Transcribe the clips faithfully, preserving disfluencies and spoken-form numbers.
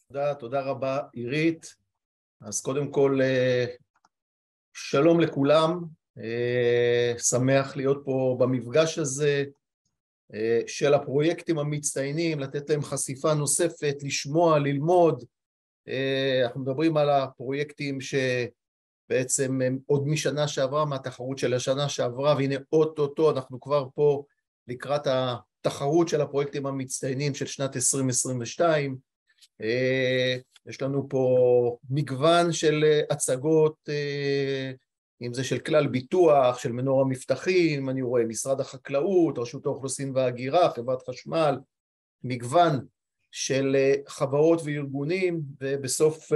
תודה, תודה רבה עירית. אז קודם כל שלום לכולם, שמח להיות פה במפגש הזה של הפרויקטים המצטיינים, לתת להם חשיפה נוספת, לשמוע, ללמוד. אנחנו מדברים על הפרויקטים שבעצם הם עוד משנה שעברה, מהתחרות של השנה שעברה, והנה אוטוטו אנחנו כבר פה לקראת התחרות של הפרויקטים המצטיינים של שנת עשרים עשרים ושתיים. יש לנו פה מגוון של הצגות, אם זה של כלל ביטוח, של מנור המבטחים, אני רואה משרד החקלאות, רשות האוכלוסין וההגירה, חברת חשמל, מגוון של חברות וארגונים, ובסוף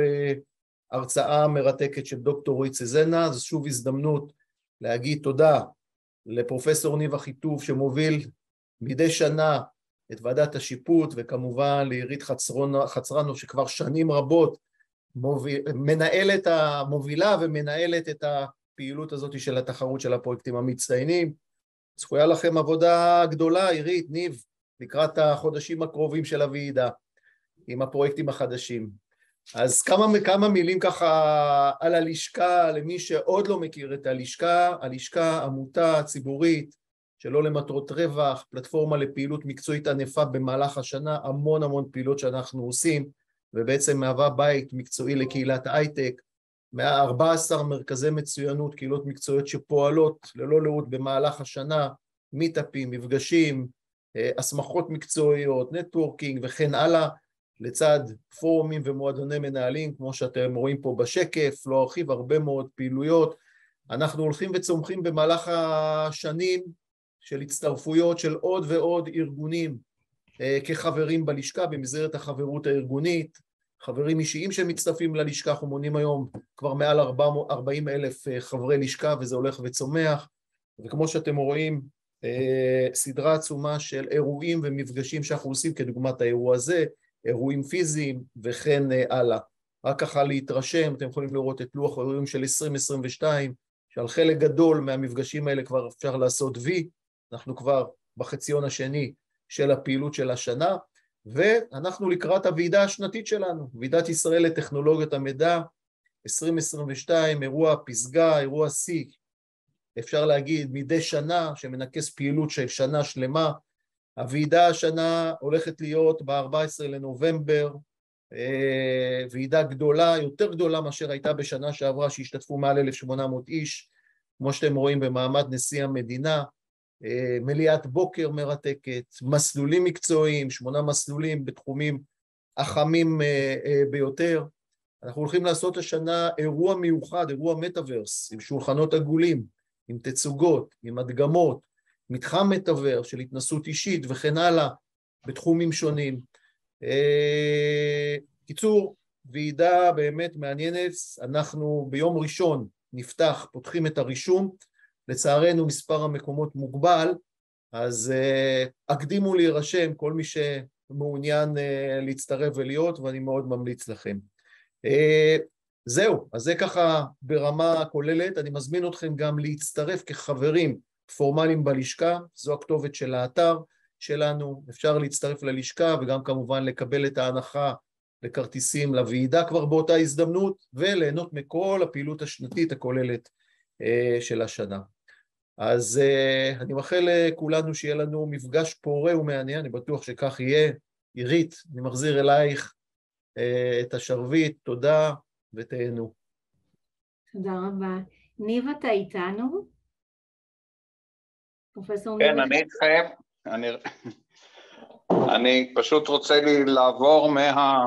הרצאה מרתקת של דוקטור רועי צזנה. זו שוב הזדמנות להגיד תודה לפרופסור ניב אחיטוב שמוביל מדי שנה את ועדת השיפוט, וכמובן לעירית חצרנו שכבר שנים רבות מוביל, מנהלת המובילה ומנהלת את הפעילות הזאת של התחרות של הפרויקטים המצטיינים. צפויה לכם עבודה גדולה, עירית, ניב, לקראת החודשים הקרובים של הוועידה עם הפרויקטים החדשים. אז כמה, כמה מילים ככה על הלשכה, למי שעוד לא מכיר את הלשכה. הלשכה עמותה ציבורית שלא למטרות רווח, פלטפורמה לפעילות מקצועית ענפה במהלך השנה, המון המון פעילות שאנחנו עושים, ובעצם מהווה בית מקצועי לקהילת הייטק, מאה וארבע עשרה מרכזי מצוינות, קהילות מקצועיות שפועלות ללא לאות במהלך השנה, מיטאפים, מפגשים, הסמכות מקצועיות, נטוורקינג וכן הלאה, לצד פורומים ומועדוני מנהלים, כמו שאתם רואים פה בשקף, לא ארחיב, הרבה מאוד פעילויות. אנחנו הולכים וצומחים במהלך השנים, של הצטרפויות של עוד ועוד ארגונים אה, כחברים בלשכה במסגרת החברות הארגונית, חברים אישיים שמצטרפים ללשכה. אנחנו מונים היום כבר מעל ארבעים אלף אה, חברי לשכה, וזה הולך וצומח, וכמו שאתם רואים אה, סדרה עצומה של אירועים ומפגשים שאנחנו עושים כדוגמת האירוע הזה, אירועים פיזיים וכן אה, הלאה. רק ככה להתרשם, אתם יכולים לראות את לוח האירועים של עשרים עשרים ושתיים, שעל חלק גדול מהמפגשים האלה כבר אפשר לעשות וי, אנחנו כבר בחציון השני של הפעילות של השנה, ואנחנו לקראת הוועידה השנתית שלנו, ועידת ישראל לטכנולוגיות המידע עשרים עשרים ושתיים, אירוע פסגה, אירוע שיא, אפשר להגיד מדי שנה, שמנקס פעילות של שנה שלמה. הוועידה השנה הולכת להיות ב-ארבעה עשר לנובמבר, ועידה גדולה, יותר גדולה מאשר הייתה בשנה שעברה, שהשתתפו מעל אלף ושמונה מאות איש, כמו שאתם רואים במעמד נשיא המדינה, מליאת בוקר מרתקת, מסלולים מקצועיים, שמונה מסלולים בתחומים החמים ביותר. אנחנו הולכים לעשות השנה אירוע מיוחד, אירוע מטאברס, עם שולחנות עגולים, עם תצוגות, עם הדגמות, מתחם מטאברס של התנסות אישית וכן הלאה, בתחומים שונים. קיצור, ועידה באמת מעניינת. אנחנו ביום ראשון נפתח, פותחים את הרישום, לצערנו מספר המקומות מוגבל, אז אקדימו להירשם כל מי שמעוניין להצטרף ולהיות, ואני מאוד ממליץ לכם. זהו, אז זה ככה ברמה כוללת. אני מזמין אתכם גם להצטרף כחברים פורמליים בלשכה, זו הכתובת של האתר שלנו, אפשר להצטרף ללשכה וגם כמובן לקבל את ההנחה לכרטיסים לוועידה כבר באותה הזדמנות, וליהנות מכל הפעילות השנתית הכוללת של השנה. אז אני מאחל לכולנו שיהיה לנו מפגש פורה ומעניין, אני בטוח שכך יהיה. עירית, אני מחזיר אלייך את השרביט, תודה ותהנו. תודה רבה. ניב, אתה איתנו? פרופסור ניב? כן, אני איתכם. אני, אני פשוט רוצה לי לעבור מה,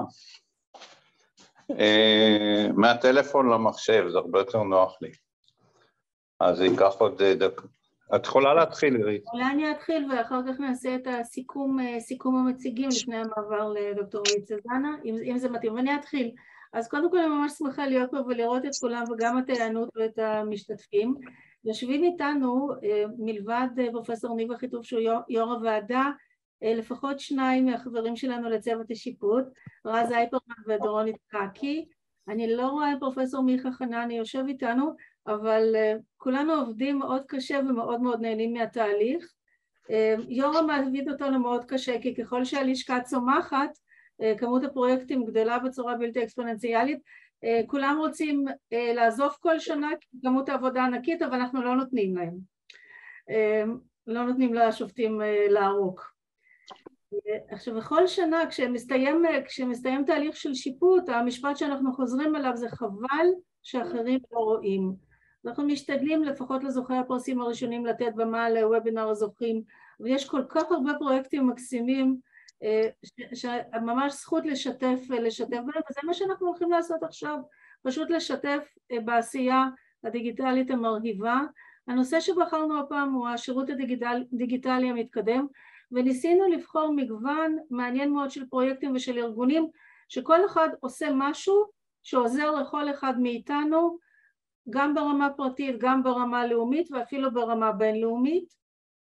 מהטלפון למחשב, זה הרבה יותר נוח לי. אז זה ייקח עוד דקה. את יכולה להתחיל, עירית? אולי אני אתחיל ואחר כך נעשה את הסיכום, סיכום המציגים לפני המעבר לדוקטור רועי צזנה, אם, אם זה מתאים. ואני אתחיל. אז קודם כל אני ממש שמחה להיות פה ולראות את כולם וגם את ההיענות ואת המשתתפים. יושבים איתנו, מלבד פרופסור ניב אחיטוב שהוא יו"ר, יו"ר הוועדה, לפחות שניים מהחברים שלנו לצוות השיפוט, רז אייפרמן ודורון יצחקי. אני לא רואה פרופסור מיכה חנני יושב איתנו, אבל uh, כולנו עובדים מאוד קשה ומאוד מאוד נהנים מהתהליך. Uh, יורם מעביד אותנו מאוד קשה, כי ככל שהלשכה צומחת, כמות הפרויקטים גדלה בצורה בלתי אקספוננציאלית, כולם רוצים לעזוב כל שנה כמות העבודה ענקית, אבל אנחנו לא נותנים להם, לא נותנים לשופטים לערוק. עכשיו, בכל שנה כשמסתיים, כשמסתיים תהליך של שיפוט, המשפט שאנחנו חוזרים אליו זה חבל שאחרים לא רואים. אנחנו משתדלים לפחות לזוכי הפרסים הראשונים לתת במה לוובינר הזוכים, ויש כל כך הרבה פרויקטים מקסימים, שממש זכות לשתף, לשתף בהם, וזה מה שאנחנו הולכים לעשות עכשיו, פשוט לשתף בעשייה הדיגיטלית המרהיבה. הנושא שבחרנו הפעם הוא השירות הדיגיטלי המתקדם, וניסינו לבחור מגוון מעניין מאוד של פרויקטים ושל ארגונים, שכל אחד עושה משהו שעוזר לכל אחד מאיתנו, גם ברמה פרטית, גם ברמה לאומית, ואפילו ברמה בינלאומית.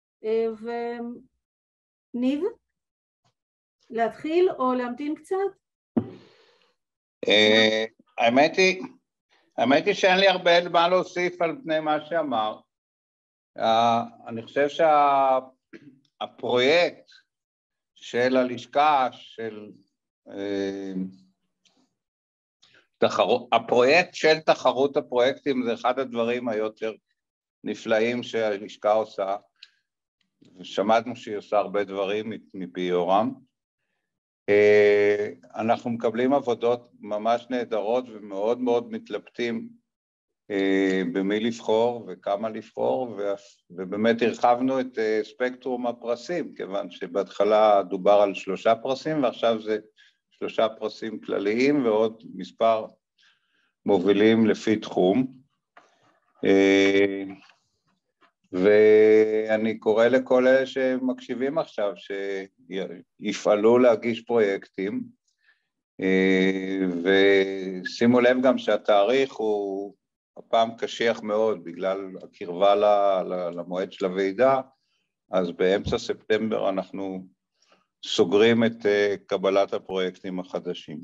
וניב, להתחיל או להמתין קצת? האמת היא, האמת היא שאין לי הרבה מה להוסיף על פני מה שאמר. אני חושב שהפרויקט של הלשכה, של הפרויקט של תחרות הפרויקטים, זה אחד הדברים היותר נפלאים שהלשכה עושה, ושמענו שהיא עושה הרבה דברים מפי יורם. אנחנו מקבלים עבודות ממש נהדרות ומאוד מאוד מתלבטים במי לבחור וכמה לבחור, ובאמת הרחבנו את ספקטרום הפרסים, כיוון שבהתחלה דובר על שלושה פרסים, ועכשיו זה שלושה פרסים כלליים ועוד מספר מובילים לפי תחום. ואני קורא לכל אלה שמקשיבים עכשיו שיפעלו להגיש פרויקטים, ושימו לב גם שהתאריך הוא הפעם קשיח מאוד בגלל הקרבה למועד של הוועידה, אז באמצע ספטמבר אנחנו סוגרים את קבלת הפרויקטים החדשים.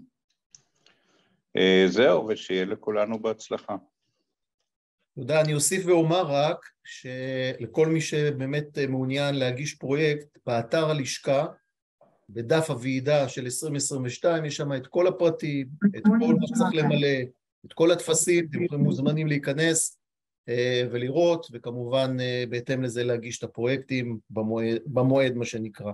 זהו, ושיהיה לכולנו בהצלחה. תודה, אני אוסיף ואומר רק שלכל מי שבאמת מעוניין להגיש פרויקט, באתר הלשכה, בדף הוועידה של עשרים עשרים ושתיים, יש שם את כל הפרטים, את כל מה שצריך למלא, את כל התפסים, אתם מוזמנים להיכנס ולראות, וכמובן בהתאם לזה להגיש את הפרויקטים במועד, במועד מה שנקרא.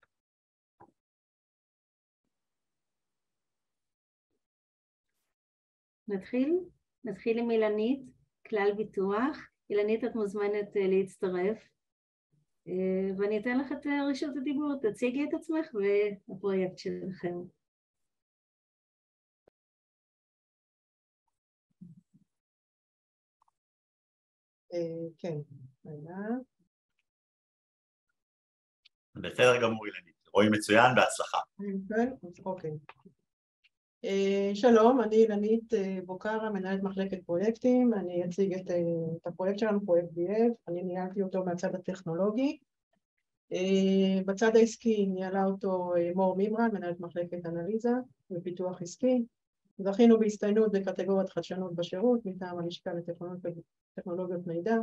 נתחיל? נתחיל עם אילנית, כלל ביטוח. אילנית, את מוזמנת להצטרף, ואני אתן לך את רשות הדיבור, תציגי את עצמך והפרויקט שלכם. כן, בסדר גמור אילנית, רואים מצוין, בהצלחה. אוקיי. שלום, אני אילנית בוקרה, מנהלת מחלקת פרויקטים, אני אציג את, את הפרויקט שלנו, פרויקט בי אף, אני ניהלתי אותו מהצד הטכנולוגי, בצד העסקי ניהלה אותו מור מימרן, מנהלת מחלקת אנליזה ופיתוח עסקי, זכינו בהצטיינות בקטגוריית חדשנות בשירות מטעם הלשכה לטכנולוגיות מידע.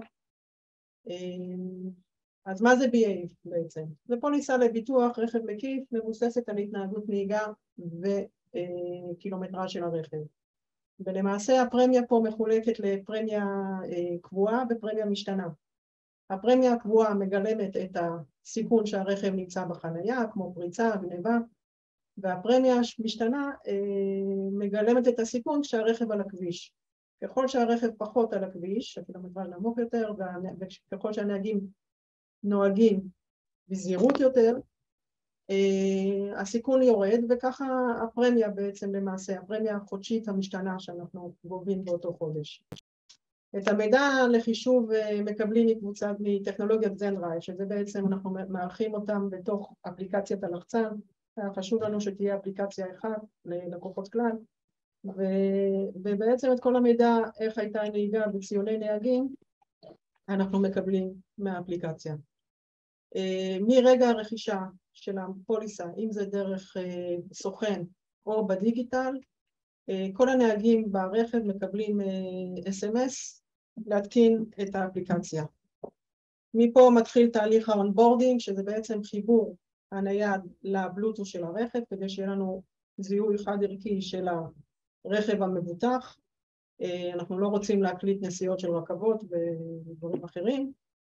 אז מה זה בי אף בעצם? זה פוליסה לביטוח רכב מקיף מבוססת על התנהגות נהיגה ו קילומטרה של הרכב. ולמעשה הפרמיה פה מחולקת לפרמיה קבועה ופרמיה משתנה. הפרמיה הקבועה מגלמת את הסיכון שהרכב נמצא בחנייה, כמו פריצה, גניבה, והפרמיה המשתנה מגלמת את הסיכון שהרכב על הכביש. ככל שהרכב פחות על הכביש, הקילומטרז' נמוך יותר, וככל שהנהגים נוהגים בזהירות יותר, Uh, הסיכון יורד, וככה הפרמיה בעצם למעשה, הפרמיה החודשית המשתנה שאנחנו גובים באותו חודש. את המידע לחישוב uh, מקבלים מקבוצה מטכנולוגיית זנדרייב, שזה בעצם אנחנו מערכים אותם בתוך אפליקציית הלחצן, חשוב לנו שתהיה אפליקציה אחת ללקוחות כלל, ו, ובעצם את כל המידע איך הייתה נהיגה בציוני נהגים, אנחנו מקבלים מהאפליקציה. Uh, מרגע הרכישה של הפוליסה, אם זה דרך uh, סוכן או בדיגיטל, uh, כל הנהגים ברכב מקבלים uh, אס אם אס להתקין את האפליקציה. מפה מתחיל תהליך האונבורדינג, שזה בעצם חיבור הנייד לבלוטות' של הרכב, כדי שיהיה לנו זיהוי חד ערכי של הרכב המבוטח. אנחנו לא רוצים להקליט נסיעות של רכבות ודברים אחרים.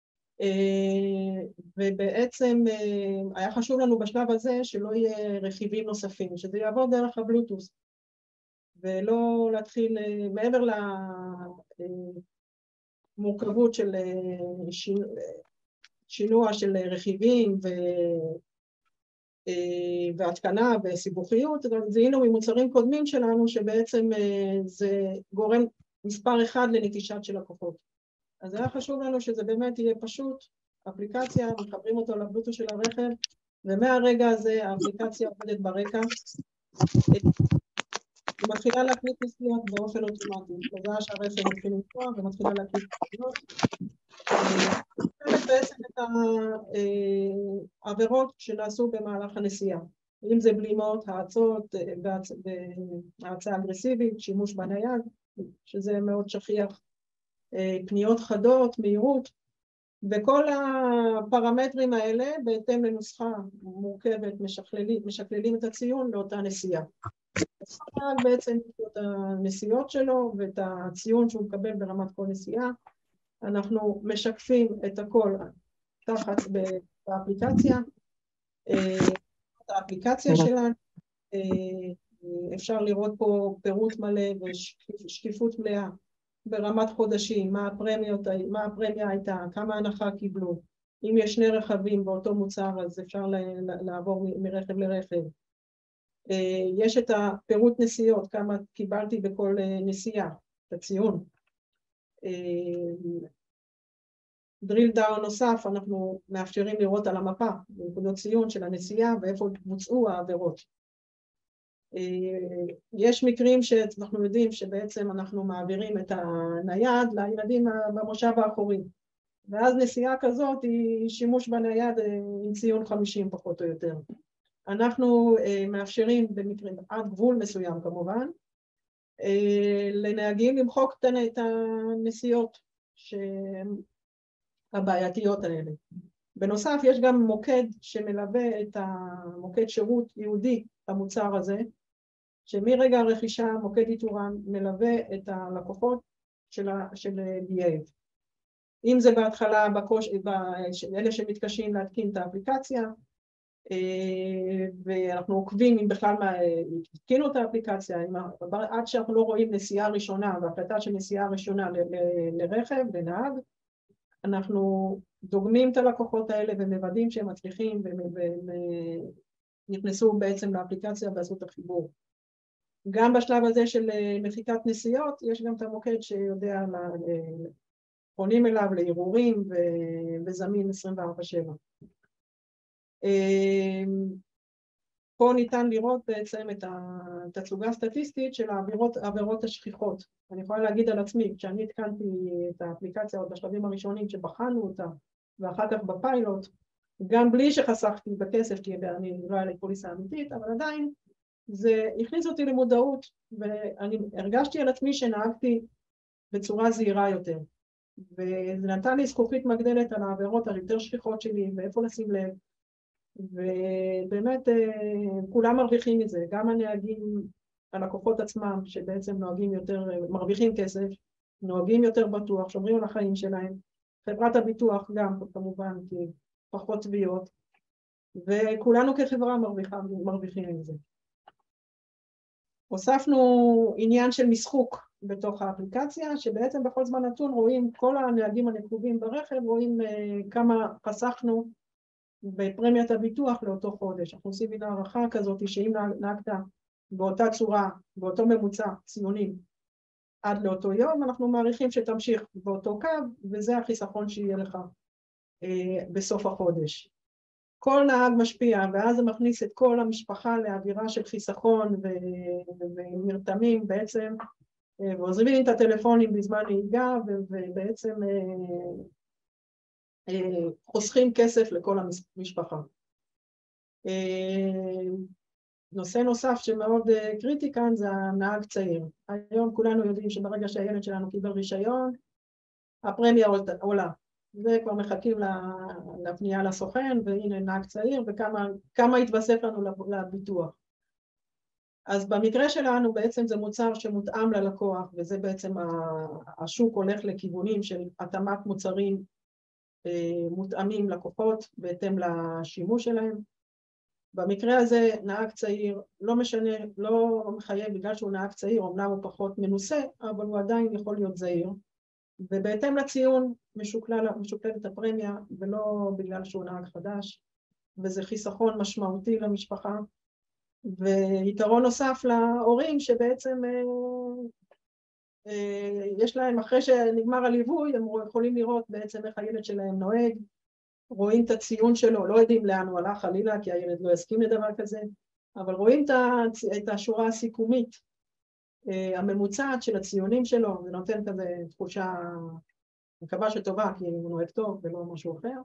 ובעצם היה חשוב לנו בשלב הזה שלא יהיה רכיבים נוספים, שזה יעבור דרך הבלוטוס, ולא להתחיל מעבר למורכבות של שינוע של רכיבים ו... והתקנה וסיבוכיות, גם זיהינו ממוצרים קודמים שלנו שבעצם זה גורם מספר אחד לנטישת של לקוחות. אז היה חשוב לנו שזה באמת יהיה פשוט, אפליקציה, מחברים אותו לבלוטוס של הרכב, ומהרגע הזה האפליקציה עובדת ברקע, היא מתחילה להקליט נסיעות באופן אוטומטי, תודה שהרכב מתחיל לנסוע ומתחילה להקליט נסיעות. בעצם את העבירות שנעשו במהלך הנסיעה, אם זה בלימות, האצות, האצה אגרסיבית, שימוש בנייד, שזה מאוד שכיח, פניות חדות, מהירות, וכל הפרמטרים האלה בהתאם לנוסחה מורכבת משקללים, משקללים את הציון לאותה נסיעה. אז בעצם את הנסיעות שלו ואת הציון שהוא מקבל ברמת כל נסיעה, אנחנו משקפים את הכל תחת באפליקציה, את האפליקציה שלנו, אפשר לראות פה פירוט מלא ושקיפות מלאה ברמת חודשים, מה הפרמיות, מה הפרמיה הייתה, כמה הנחה קיבלו, אם יש שני רכבים באותו מוצר אז אפשר לעבור מרכב לרכב, יש את הפירוט נסיעות, כמה קיבלתי בכל נסיעה, את הציון, דריל דאון נוסף, אנחנו מאפשרים לראות על המפה, נקודות ציון של הנסיעה ואיפה בוצעו העבירות. יש מקרים שאנחנו יודעים שבעצם אנחנו מעבירים את הנייד לילדים במושב האחורי, ואז נסיעה כזאת היא שימוש בנייד עם ציון חמישים פחות או יותר. אנחנו מאפשרים במקרים עד גבול מסוים כמובן, לנהגים למחוק את הנסיעות הבעייתיות האלה. בנוסף יש גם מוקד שמלווה את המוקד שירות יהודי המוצר הזה, שמרגע הרכישה מוקד איתורן מלווה את הלקוחות של, של בי-אייב. אם זה בהתחלה בקוש, אלה שמתקשים להתקין את האפליקציה, ואנחנו עוקבים אם בכלל התקינו את האפליקציה, עד שאנחנו לא רואים נסיעה ראשונה והחלטה של נסיעה ראשונה ל, ל, לרכב, לנהג, אנחנו דוגמים את הלקוחות האלה ומוודאים שהם מצליחים ונכנסו בעצם לאפליקציה ועשו את החיבור. גם בשלב הזה של מחיקת נסיעות, יש גם את המוקד שיודע, פונים אליו לערעורים וזמין עשרים וארבע שבע. פה ניתן לראות בעצם את התצוגה הסטטיסטית של העבירות, העבירות השכיחות. אני יכולה להגיד על עצמי, כשאני התקנתי את האפליקציה עוד בשלבים הראשונים שבחנו אותה, ואחר כך בפיילוט, גם בלי שחסכתי בכסף, כי אני לא היה לי פוליסה אמיתית, אבל עדיין זה הכניס אותי למודעות, ואני הרגשתי על עצמי שנהגתי בצורה זהירה יותר. וזה נתן לי זכוכית מגדלת על העבירות היותר שכיחות שלי, ואיפה לשים לב. ובאמת כולם מרוויחים מזה, גם הנהגים, הלקוחות עצמם, שבעצם נוהגים יותר, מרוויחים כסף, נוהגים יותר בטוח, שומרים על החיים שלהם. חברת הביטוח גם, כמובן, כי פחות תביעות, וכולנו כחברה מרוויחה, מרוויחים מזה. הוספנו עניין של משחוק בתוך האפליקציה, שבעצם בכל זמן נתון רואים, כל הנהגים הנקובים ברכב, רואים כמה חסכנו בפרמיית הביטוח לאותו חודש. אנחנו עושים מן הערכה כזאת, שאם נהגת באותה צורה, באותו ממוצע ציונים, עד לאותו יום, אנחנו מעריכים שתמשיך באותו קו, וזה החיסכון שיהיה לך אה, בסוף החודש. כל נהג משפיע, ואז זה מכניס את כל המשפחה לאווירה של חיסכון ומרתמים בעצם, אה, ועוזבים את הטלפונים בזמן נהיגה, ובעצם אה, אה, חוסכים כסף לכל המשפחה. אה, נושא נוסף שמאוד קריטי כאן זה הנהג צעיר. היום כולנו יודעים שברגע שהילד שלנו קיבל רישיון, הפרמיה עולה. זה כבר מחכים לפנייה לסוכן, והנה נהג צעיר, וכמה כמה התווסף לנו לביטוח. אז במקרה שלנו בעצם זה מוצר שמותאם ללקוח, וזה בעצם השוק הולך לכיוונים של התאמת מוצרים מותאמים לקוחות בהתאם לשימוש שלהם. במקרה הזה נהג צעיר, לא משנה, לא מחייב בגלל שהוא נהג צעיר, אמנם הוא פחות מנוסה, אבל הוא עדיין יכול להיות זהיר. ובהתאם לציון משוקלל, משוקללת הפרמיה, ולא בגלל שהוא נהג חדש, וזה חיסכון משמעותי למשפחה. ויתרון נוסף להורים שבעצם אה, אה, יש להם, אחרי שנגמר הליווי, הם יכולים לראות בעצם איך הילד שלהם נוהג, רואים את הציון שלו, לא יודעים לאן הוא הלך חלילה, כי הילד לא יסכים לדבר כזה, אבל רואים את השורה הסיכומית, הממוצעת של הציונים שלו, זה נותן כזה תחושה, מקווה שטובה, כי הוא נוהג טוב ולא משהו אחר.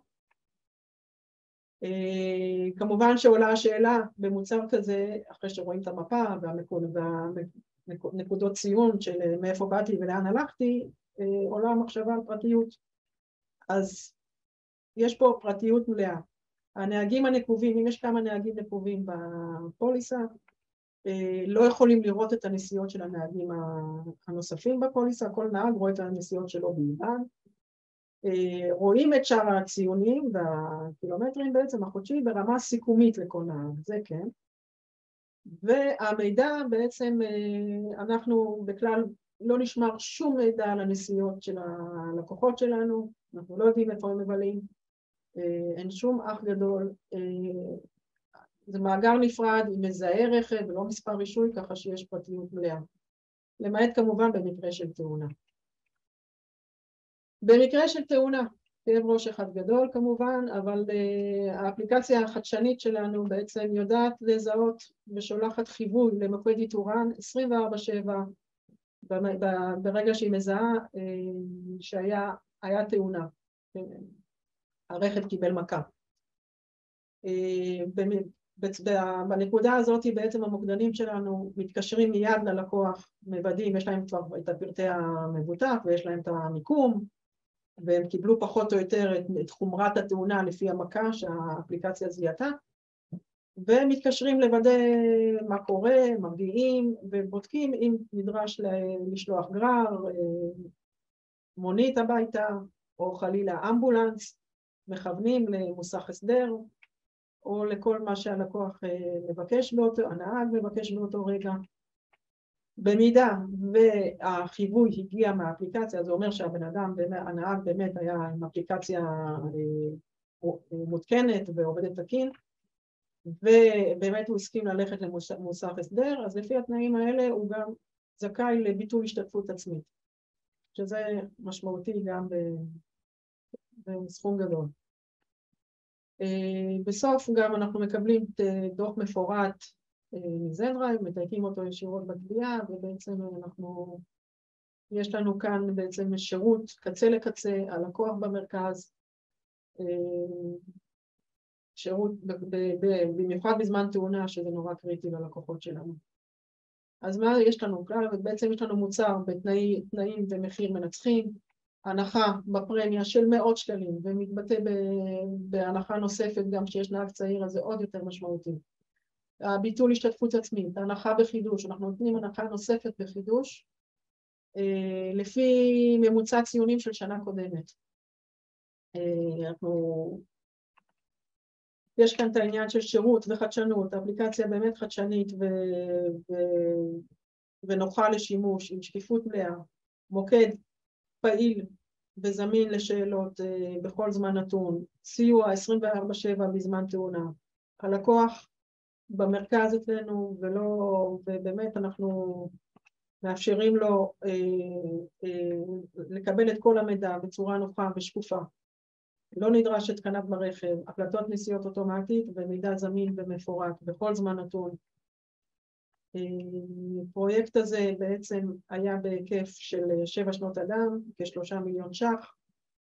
כמובן שעולה השאלה במוצר כזה, אחרי שרואים את המפה והנקודות ציון של מאיפה באתי ולאן הלכתי, עולה המחשבה על פרטיות. אז יש פה פרטיות מלאה. הנהגים הנקובים, אם יש כמה נהגים נקובים בפוליסה, לא יכולים לראות את הנסיעות של הנהגים הנוספים בפוליסה, כל נהג רואה את הנסיעות שלו בלבד. רואים את שאר הציונים והקילומטרים בעצם החודשי ברמה סיכומית לכל נהג, זה כן. והמידע בעצם, אנחנו בכלל לא נשמר שום מידע על הנסיעות של הלקוחות שלנו, אנחנו לא יודעים איפה הם מבלים, אין שום אח גדול, זה מאגר נפרד עם מזהה רכב ולא מספר רישוי, ככה שיש פרטיות מלאה. למעט כמובן במקרה של תאונה. במקרה של תאונה, כאב ראש אחד גדול כמובן, אבל האפליקציה החדשנית שלנו בעצם יודעת לזהות ושולחת חיווי למוקד איתורן עשרים וארבע שבע, ברגע שהיא מזהה שהיה היה תאונה, הרכב קיבל מכה. בנקודה הזאת בעצם המוקדנים שלנו מתקשרים מיד ללקוח, מוודאים, יש להם כבר את הפרטי המבוטח ויש להם את המיקום, והם קיבלו פחות או יותר את, את חומרת התאונה לפי המכה שהאפליקציה זיהתה, ומתקשרים לוודא מה קורה, מגיעים ובודקים אם נדרש לשלוח גרר, מונית הביתה, או חלילה אמבולנס, מכוונים למוסך הסדר, או לכל מה שהלקוח מבקש באותו, הנהג מבקש באותו רגע. במידה והחיווי הגיע מהאפליקציה, זה אומר שהבן אדם, הנהג באמת היה עם אפליקציה מותקנת ועובדת תקין, ובאמת הוא הסכים ללכת למוסך הסדר, אז לפי התנאים האלה הוא גם זכאי לביטול השתתפות עצמית, שזה משמעותי גם בסכום גדול. בסוף גם אנחנו מקבלים דוח מפורט מזנדרייב, מתייקים אותו ישירות בתביעה, ובעצם אנחנו, יש לנו כאן בעצם שירות קצה לקצה, הלקוח במרכז, שירות במיוחד בזמן תאונה, שזה נורא קריטי ללקוחות שלנו. אז מה יש לנו? בעצם יש לנו מוצר בתנאים ומחיר מנצחים, הנחה בפרמיה של מאות שקלים, ומתבטא בהנחה נוספת גם שיש נהג צעיר, אז זה עוד יותר משמעותי. הביטול השתתפות עצמית, הנחה בחידוש, אנחנו נותנים הנחה נוספת בחידוש, לפי ממוצע ציונים של שנה קודמת. אנחנו, יש כאן את העניין של שירות וחדשנות, האפליקציה באמת חדשנית ו... ו... ונוחה לשימוש, עם שקיפות מלאה, מוקד פעיל וזמין לשאלות בכל זמן נתון, סיוע עשרים וארבע שבע בזמן תאונה, הלקוח במרכז אצלנו, ולא, ובאמת אנחנו מאפשרים לו אה, אה, לקבל את כל המידע בצורה נוחה ושקופה. לא נדרש התקנה ברכב, הקלטות נסיעות אוטומטית ומידע זמין ומפורט בכל זמן נתון. הפרויקט הזה בעצם היה בהיקף של שבע שנות אדם, כשלושה מיליון ש"ח.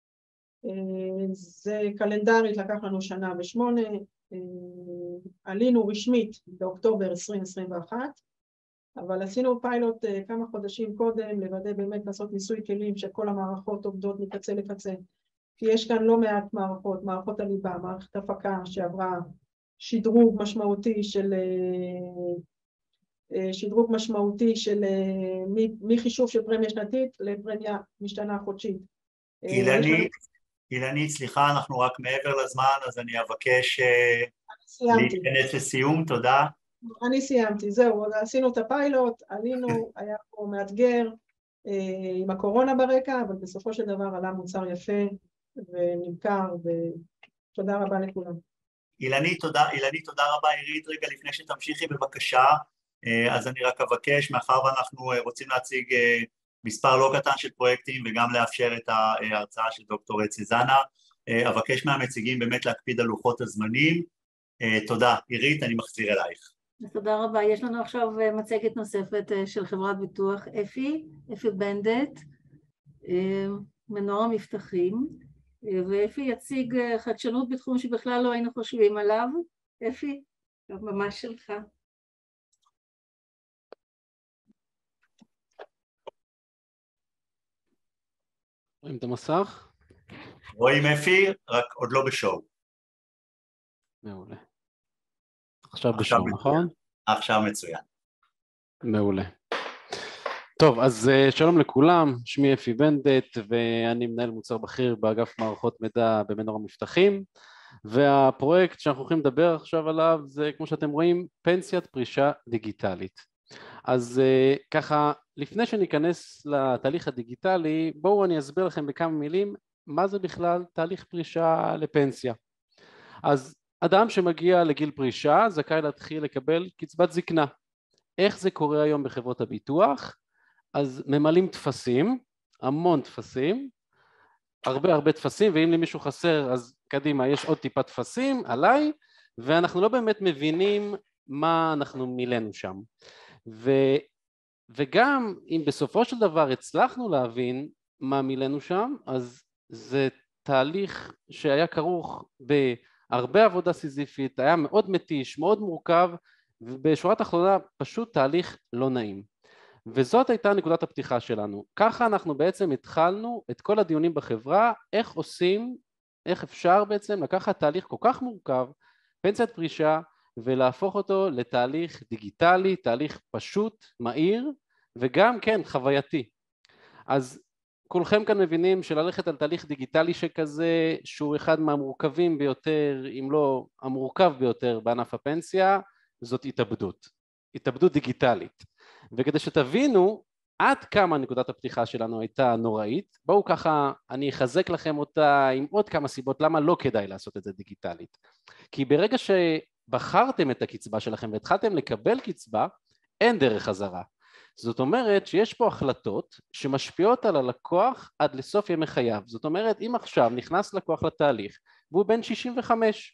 זה קלנדרית, לקח לנו שנה ושמונה, עלינו רשמית באוקטובר עשרים עשרים ואחת, אבל עשינו פיילוט כמה חודשים קודם, לוודא באמת לעשות ניסוי כלים שכל המערכות עובדות מקצה לקצה, כי יש כאן לא מעט מערכות, מערכות הליבה, מערכת הפקה שעברה שדרוג משמעותי של שדרוג משמעותי של מחישוב של פרמיה שנתית לפרמיה משתנה חודשית. אילני, אילני, סליחה, אנחנו רק מעבר לזמן, אז אני אבקש להתכנס לסיום, תודה. אני סיימתי, זהו, עשינו את הפיילוט, עלינו, היה פה מאתגר עם הקורונה ברקע, אבל בסופו של דבר עלה מוצר יפה ונמכר, ותודה רבה לכולם. אילני, תודה, אילני, תודה רבה. עירית, רגע לפני שתמשיכי בבקשה, אז אני רק אבקש, מאחר ואנחנו רוצים להציג מספר לא קטן של פרויקטים וגם לאפשר את ההרצאה של דוקטור צזנה, אבקש מהמציגים באמת להקפיד על לוחות הזמנים. תודה. עירית, אני מחזיר אלייך. תודה רבה. יש לנו עכשיו מצגת נוספת של חברת ביטוח אפי, אפי בנדט, מנור המבטחים, ואפי יציג חדשנות בתחום שבכלל לא היינו חושבים עליו. אפי, ממש שלך. רואים את המסך? רואים אפי, רק עוד לא בשואו. מעולה. עכשיו בשואו, נכון? עכשיו מצוין. מעולה. טוב, אז שלום לכולם, שמי אפי בנדט ואני מנהל מוצר בכיר באגף מערכות מידע במנור המבטחים, והפרויקט שאנחנו הולכים לדבר עכשיו עליו זה, כמו שאתם רואים, פנסיית פרישה דיגיטלית. אז ככה, לפני שניכנס לתהליך הדיגיטלי, בואו אני אסביר לכם בכמה מילים מה זה בכלל תהליך פרישה לפנסיה. אז אדם שמגיע לגיל פרישה זכאי להתחיל לקבל קצבת זקנה. איך זה קורה היום בחברות הביטוח? אז ממלאים תפסים, המון תפסים, הרבה הרבה תפסים, ואם למישהו חסר אז קדימה, יש עוד טיפה תפסים עליי, ואנחנו לא באמת מבינים מה אנחנו מילאנו שם. ו, וגם אם בסופו של דבר הצלחנו להבין מה מילאנו שם, אז זה תהליך שהיה כרוך בהרבה עבודה סיזיפית, היה מאוד מתיש, מאוד מורכב, ובשורה התחתונה פשוט תהליך לא נעים. וזאת הייתה נקודת הפתיחה שלנו. ככה אנחנו בעצם התחלנו את כל הדיונים בחברה, איך עושים, איך אפשר בעצם לקחת תהליך כל כך מורכב, פנסיית פרישה, ולהפוך אותו לתהליך דיגיטלי, תהליך פשוט, מהיר, וגם כן חווייתי. אז כולכם כאן מבינים שללכת על תהליך דיגיטלי שכזה, שהוא אחד מהמורכבים ביותר, אם לא המורכב ביותר בענף הפנסיה, זאת התאבדות, התאבדות דיגיטלית. וכדי שתבינו עד כמה נקודת הפתיחה שלנו הייתה נוראית, בואו ככה אני אחזק לכם אותה עם עוד כמה סיבות למה לא כדאי לעשות את זה דיגיטלית. כי ברגע שבחרתם את הקצבה שלכם והתחלתם לקבל קצבה, אין דרך חזרה. זאת אומרת שיש פה החלטות שמשפיעות על הלקוח עד לסוף ימי חייו. זאת אומרת אם עכשיו נכנס לקוח לתהליך והוא בן שישים וחמש,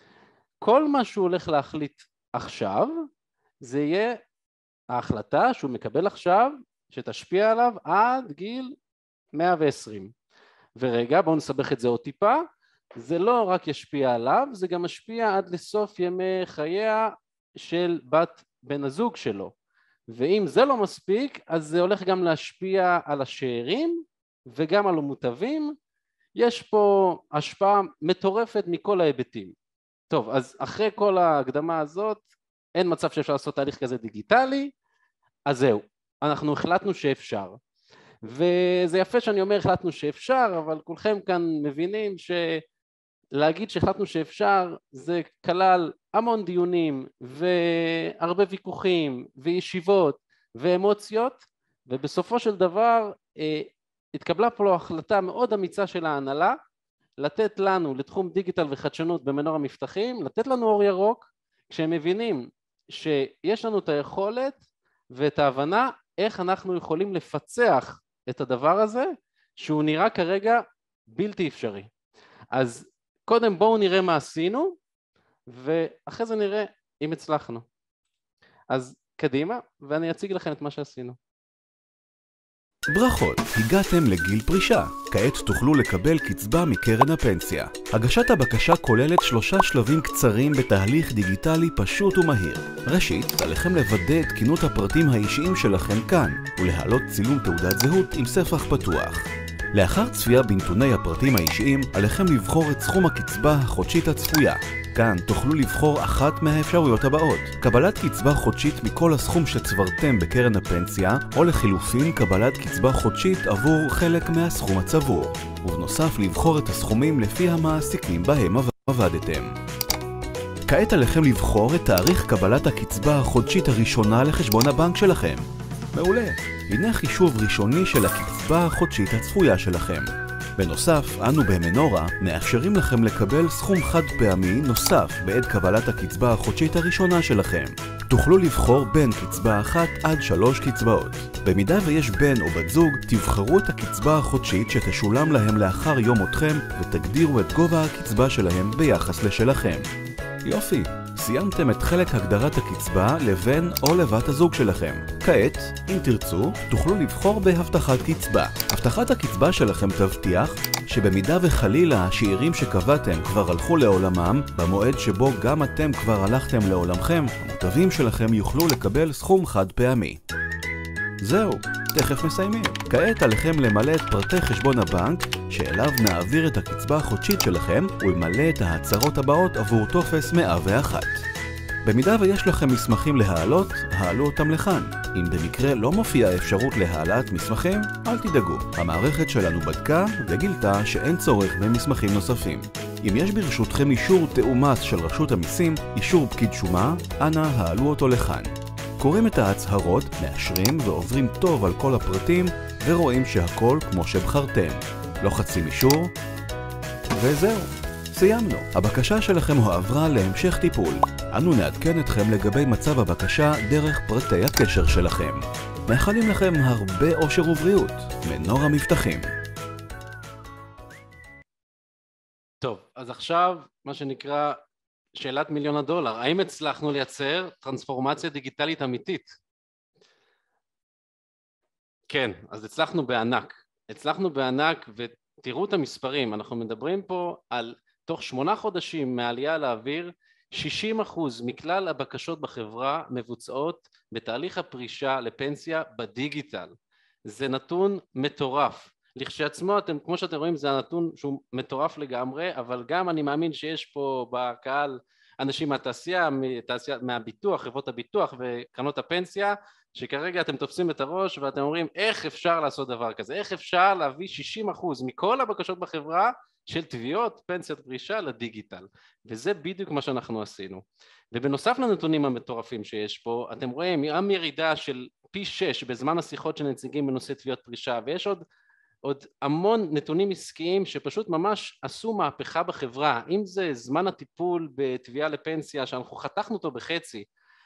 כל מה שהוא הולך להחליט עכשיו זה יהיה ההחלטה שהוא מקבל עכשיו שתשפיע עליו עד גיל מאה ועשרים. ורגע בואו נסבך את זה עוד טיפה, זה לא רק ישפיע עליו, זה גם משפיע עד לסוף ימי חייה של בת בן הזוג שלו. ואם זה לא מספיק אז זה הולך גם להשפיע על השאירים וגם על המוטבים. יש פה השפעה מטורפת מכל ההיבטים. טוב, אז אחרי כל ההקדמה הזאת אין מצב שאפשר לעשות תהליך כזה דיגיטלי, אז זהו, אנחנו החלטנו שאפשר. וזה יפה שאני אומר החלטנו שאפשר, אבל כולכם כאן מבינים שלהגיד שהחלטנו שאפשר זה כלל המון דיונים והרבה ויכוחים וישיבות ואמוציות, ובסופו של דבר אה, התקבלה פה החלטה מאוד אמיצה של ההנהלה, לתת לנו לתחום דיגיטל וחדשנות במנור המבטחים, לתת לנו אור ירוק, כשהם מבינים שיש לנו את היכולת ואת ההבנה איך אנחנו יכולים לפצח את הדבר הזה שהוא נראה כרגע בלתי אפשרי. אז קודם בואו נראה מה עשינו ואחרי זה נראה אם הצלחנו. אז קדימה ואני אציג לכם את מה שעשינו. ברכות, הגעתם לגיל פרישה. כעת תוכלו לקבל קצבה מקרן הפנסיה. הגשת הבקשה כוללת שלושה שלבים קצרים בתהליך דיגיטלי פשוט ומהיר. ראשית, עליכם לוודא את תקינות הפרטים האישיים שלכם כאן, ולהעלות צילום תעודת זהות עם ספח פתוח. לאחר צפייה בנתוני הפרטים האישיים, עליכם לבחור את סכום הקצבה החודשית הצפויה. כאן תוכלו לבחור אחת מהאפשרויות הבאות: קבלת קצבה חודשית מכל הסכום שצברתם בקרן הפנסיה, או לחילופין קבלת קצבה חודשית עבור חלק מהסכום הצבור. ובנוסף לבחור את הסכומים לפי המעסיקים בהם עבדתם. כעת עליכם לבחור את תאריך קבלת הקצבה החודשית הראשונה לחשבון הבנק שלכם. מעולה, הנה חישוב ראשוני של הקצבה החודשית הצפויה שלכם. בנוסף, אנו במנורה מאפשרים לכם לקבל סכום חד פעמי נוסף בעת קבלת הקצבה החודשית הראשונה שלכם. תוכלו לבחור בין קצבה אחת עד שלוש קצבאות. במידה ויש בן או בת זוג, תבחרו את הקצבה החודשית שתשולם להם לאחר יום מותכם ותגדירו את גובה הקצבה שלהם ביחס לשלכם. יופי, סיימתם את חלק הגדרת הקצבה לבן או לבת הזוג שלכם. כעת, אם תרצו, תוכלו לבחור בהבטחת קצבה. הבטחת הקצבה שלכם תבטיח שבמידה וחלילה השאירים שקבעתם כבר הלכו לעולמם, במועד שבו גם אתם כבר הלכתם לעולמכם, המוטבים שלכם יוכלו לקבל סכום חד פעמי. זהו, תכף מסיימים. כעת עליכם למלא את פרטי חשבון הבנק שאליו נעביר את הקצבה החודשית שלכם ולמלא את ההצהרות הבאות עבור טופס מאה ואחת. במידה ויש לכם מסמכים להעלות, העלו אותם לכאן. אם במקרה לא מופיעה אפשרות להעלאת מסמכים, אל תדאגו. המערכת שלנו בדקה וגילתה שאין צורך במסמכים נוספים. אם יש ברשותכם אישור תיאום מס של רשות המיסים, אישור פקיד שומה, אנא העלו אותו לכאן. קוראים את ההצהרות, מאשרים ועוברים טוב על כל הפרטים ורואים שהכל כמו שבחרתם. לוחצים אישור וזהו, סיימנו. הבקשה שלכם הועברה להמשך טיפול. אנו נעדכן אתכם לגבי מצב הבקשה דרך פרטי הקשר שלכם. מאחלים לכם הרבה אושר ובריאות. מנורה מבטחים. טוב, אז עכשיו מה שנקרא שאלת מיליון הדולר, האם הצלחנו לייצר טרנספורמציה דיגיטלית אמיתית? כן, אז הצלחנו בענק. הצלחנו בענק ותראו את המספרים, אנחנו מדברים פה על תוך שמונה חודשים מעלייה לאוויר, שישים אחוז מכלל הבקשות בחברה מבוצעות בתהליך הפרישה לפנסיה בדיגיטל. זה נתון מטורף. לכשעצמו, אתם, כמו שאתם רואים, זה הנתון שהוא מטורף לגמרי, אבל גם אני מאמין שיש פה בקהל אנשים מהתעשייה, מהתעשייה, מהביטוח, חברות הביטוח וקרנות הפנסיה, שכרגע אתם תופסים את הראש ואתם אומרים איך אפשר לעשות דבר כזה, איך אפשר להביא שישים אחוז מכל הבקשות בחברה של תביעות פנסיית פרישה לדיגיטל, וזה בדיוק מה שאנחנו עשינו. ובנוסף לנתונים המטורפים שיש פה, אתם רואים גם ירידה של פי שש בזמן השיחות של נציגים בנושא תביעות פרישה, ויש עוד עוד המון נתונים עסקיים שפשוט ממש עשו מהפכה בחברה, אם זה זמן הטיפול בתביעה לפנסיה שאנחנו חתכנו אותו בחצי,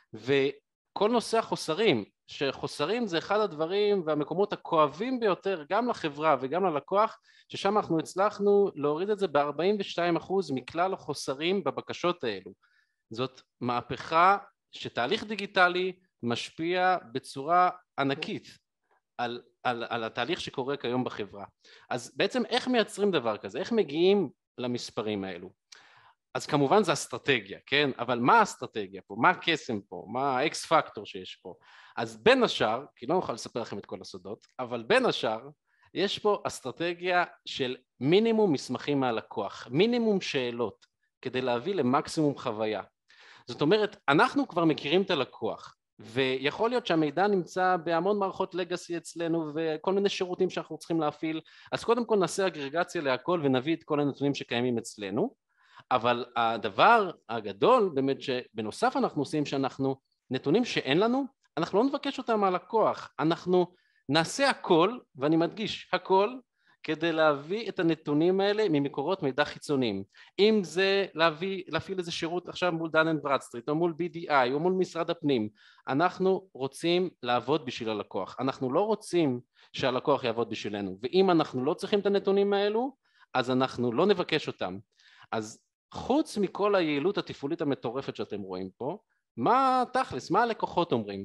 וכל נושא החוסרים, שחוסרים זה אחד הדברים והמקומות הכואבים ביותר גם לחברה וגם ללקוח, ששם אנחנו הצלחנו להוריד את זה ב-ארבעים ושתיים אחוז מכלל החוסרים בבקשות האלו. זאת מהפכה שתהליך דיגיטלי משפיע בצורה ענקית על, על, על התהליך שקורה כיום בחברה. אז בעצם איך מייצרים דבר כזה? איך מגיעים למספרים האלו? אז כמובן זה אסטרטגיה, כן? אבל מה האסטרטגיה פה? מה הקסם פה? מה האקס פקטור שיש פה? אז בין השאר, כי לא נוכל לספר לכם את כל הסודות, אבל בין השאר יש פה אסטרטגיה של מינימום מסמכים מהלקוח, מינימום שאלות, כדי להביא למקסימום חוויה. זאת אומרת, אנחנו כבר מכירים את הלקוח, ויכול להיות שהמידע נמצא בהמון מערכות לגאסי אצלנו וכל מיני שירותים שאנחנו צריכים להפעיל, אז קודם כל נעשה אגרגציה להכל ונביא את כל הנתונים שקיימים אצלנו, אבל הדבר הגדול באמת שבנוסף אנחנו עושים שאנחנו נתונים שאין לנו, אנחנו לא נבקש אותם מהלקוח, אנחנו נעשה הכל, ואני מדגיש הכל, כדי להביא את הנתונים האלה ממקורות מידע חיצוניים. אם זה להביא, להפעיל איזה שירות עכשיו מול דן אנד ברדסטריט, או מול בי די איי, או מול משרד הפנים, אנחנו רוצים לעבוד בשביל הלקוח. אנחנו לא רוצים שהלקוח יעבוד בשבילנו, ואם אנחנו לא צריכים את הנתונים האלו, אז אנחנו לא נבקש אותם. אז חוץ מכל היעילות התפעולית המטורפת שאתם רואים פה, מה תכלס, מה הלקוחות אומרים?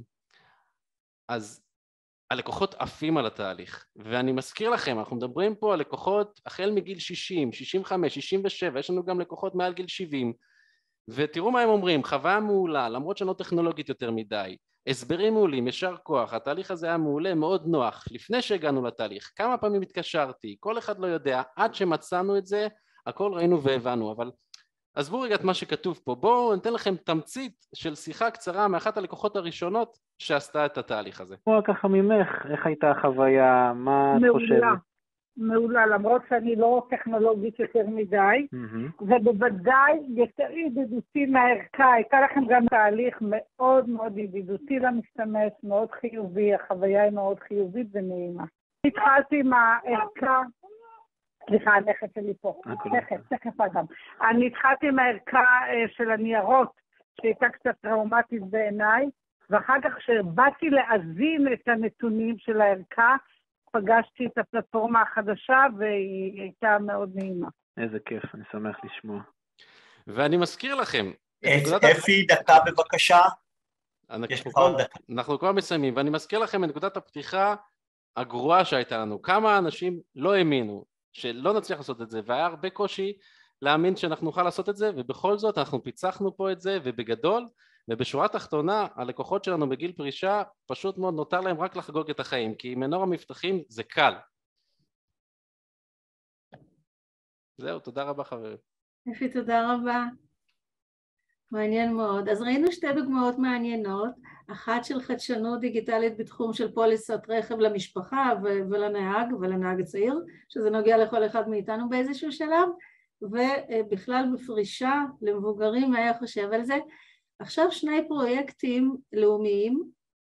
אז הלקוחות עפים על התהליך, ואני מזכיר לכם, אנחנו מדברים פה על לקוחות החל מגיל שישים, שישים וחמש, שישים ושבע, יש לנו גם לקוחות מעל גיל שבעים, ותראו מה הם אומרים, חוויה מעולה, למרות שלא טכנולוגית יותר מדי, הסברים מעולים, ישר כוח, התהליך הזה היה מעולה, מאוד נוח, לפני שהגענו לתהליך, כמה פעמים התקשרתי, כל אחד לא יודע, עד שמצאנו את זה, הכל ראינו והבנו, אבל עזבו רגע את מה שכתוב פה, בואו ניתן לכם תמצית של שיחה קצרה מאחת הלקוחות הראשונות שעשתה את התהליך הזה. בואו ככה ממך, איך הייתה החוויה, מה את חושבת? מעולה, מעולה, למרות שאני לא טכנולוגית יותר מדי, mm-hmm. ובוודאי יותר ידידותי מהערכה, הייתה לכם גם תהליך מאוד מאוד ידידותי למשתמש, מאוד חיובי, החוויה היא מאוד חיובית ונעימה. התחלתי עם הערכה, סליחה, הנכד שלי פה, תכף, תכף אדם. אני התחלתי עם הערכה של הניירות, שהייתה קצת טראומטית בעיניי, ואחר כך שבאתי להזין את הנתונים של הערכה, פגשתי את הפלטפורמה החדשה והיא הייתה מאוד נעימה. איזה כיף, אני שמח לשמוע. ואני מזכיר לכם... אפי, דקה בבקשה. אנחנו כבר מסיימים, ואני מזכיר לכם את נקודת הפתיחה הגרועה שהייתה לנו. כמה אנשים לא האמינו שלא נצליח לעשות את זה, והיה הרבה קושי להאמין שאנחנו נוכל לעשות את זה, ובכל זאת אנחנו פיצחנו פה את זה, ובגדול, ובשורה התחתונה, הלקוחות שלנו בגיל פרישה, פשוט מאוד נותר להם רק לחגוג את החיים, כי מנור המבטחים זה קל. זהו, תודה רבה חברים. יפי, תודה רבה. מעניין מאוד. אז ראינו שתי דוגמאות מעניינות, אחת של חדשנות דיגיטלית בתחום של פוליסת רכב למשפחה ולנהג ולנהג הצעיר, שזה נוגע לכל אחד מאיתנו באיזשהו שלב, ובכלל בפרישה למבוגרים, מה היה חושב על זה? עכשיו שני פרויקטים לאומיים,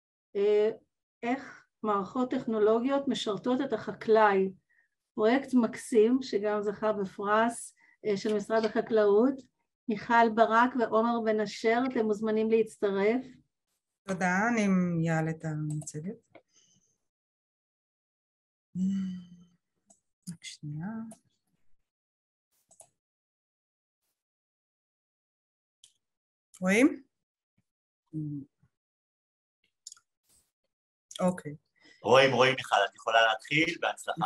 איך מערכות טכנולוגיות משרתות את החקלאי. פרויקט מקסים שגם זכה בפרס של משרד החקלאות, מיכל ברק ועומר בן אשר, אתם מוזמנים להצטרף. תודה, אני אעלה את המצגת. רק שנייה. רואים? אוקיי. רואים, רואים מיכל, את יכולה להתחיל, בהצלחה.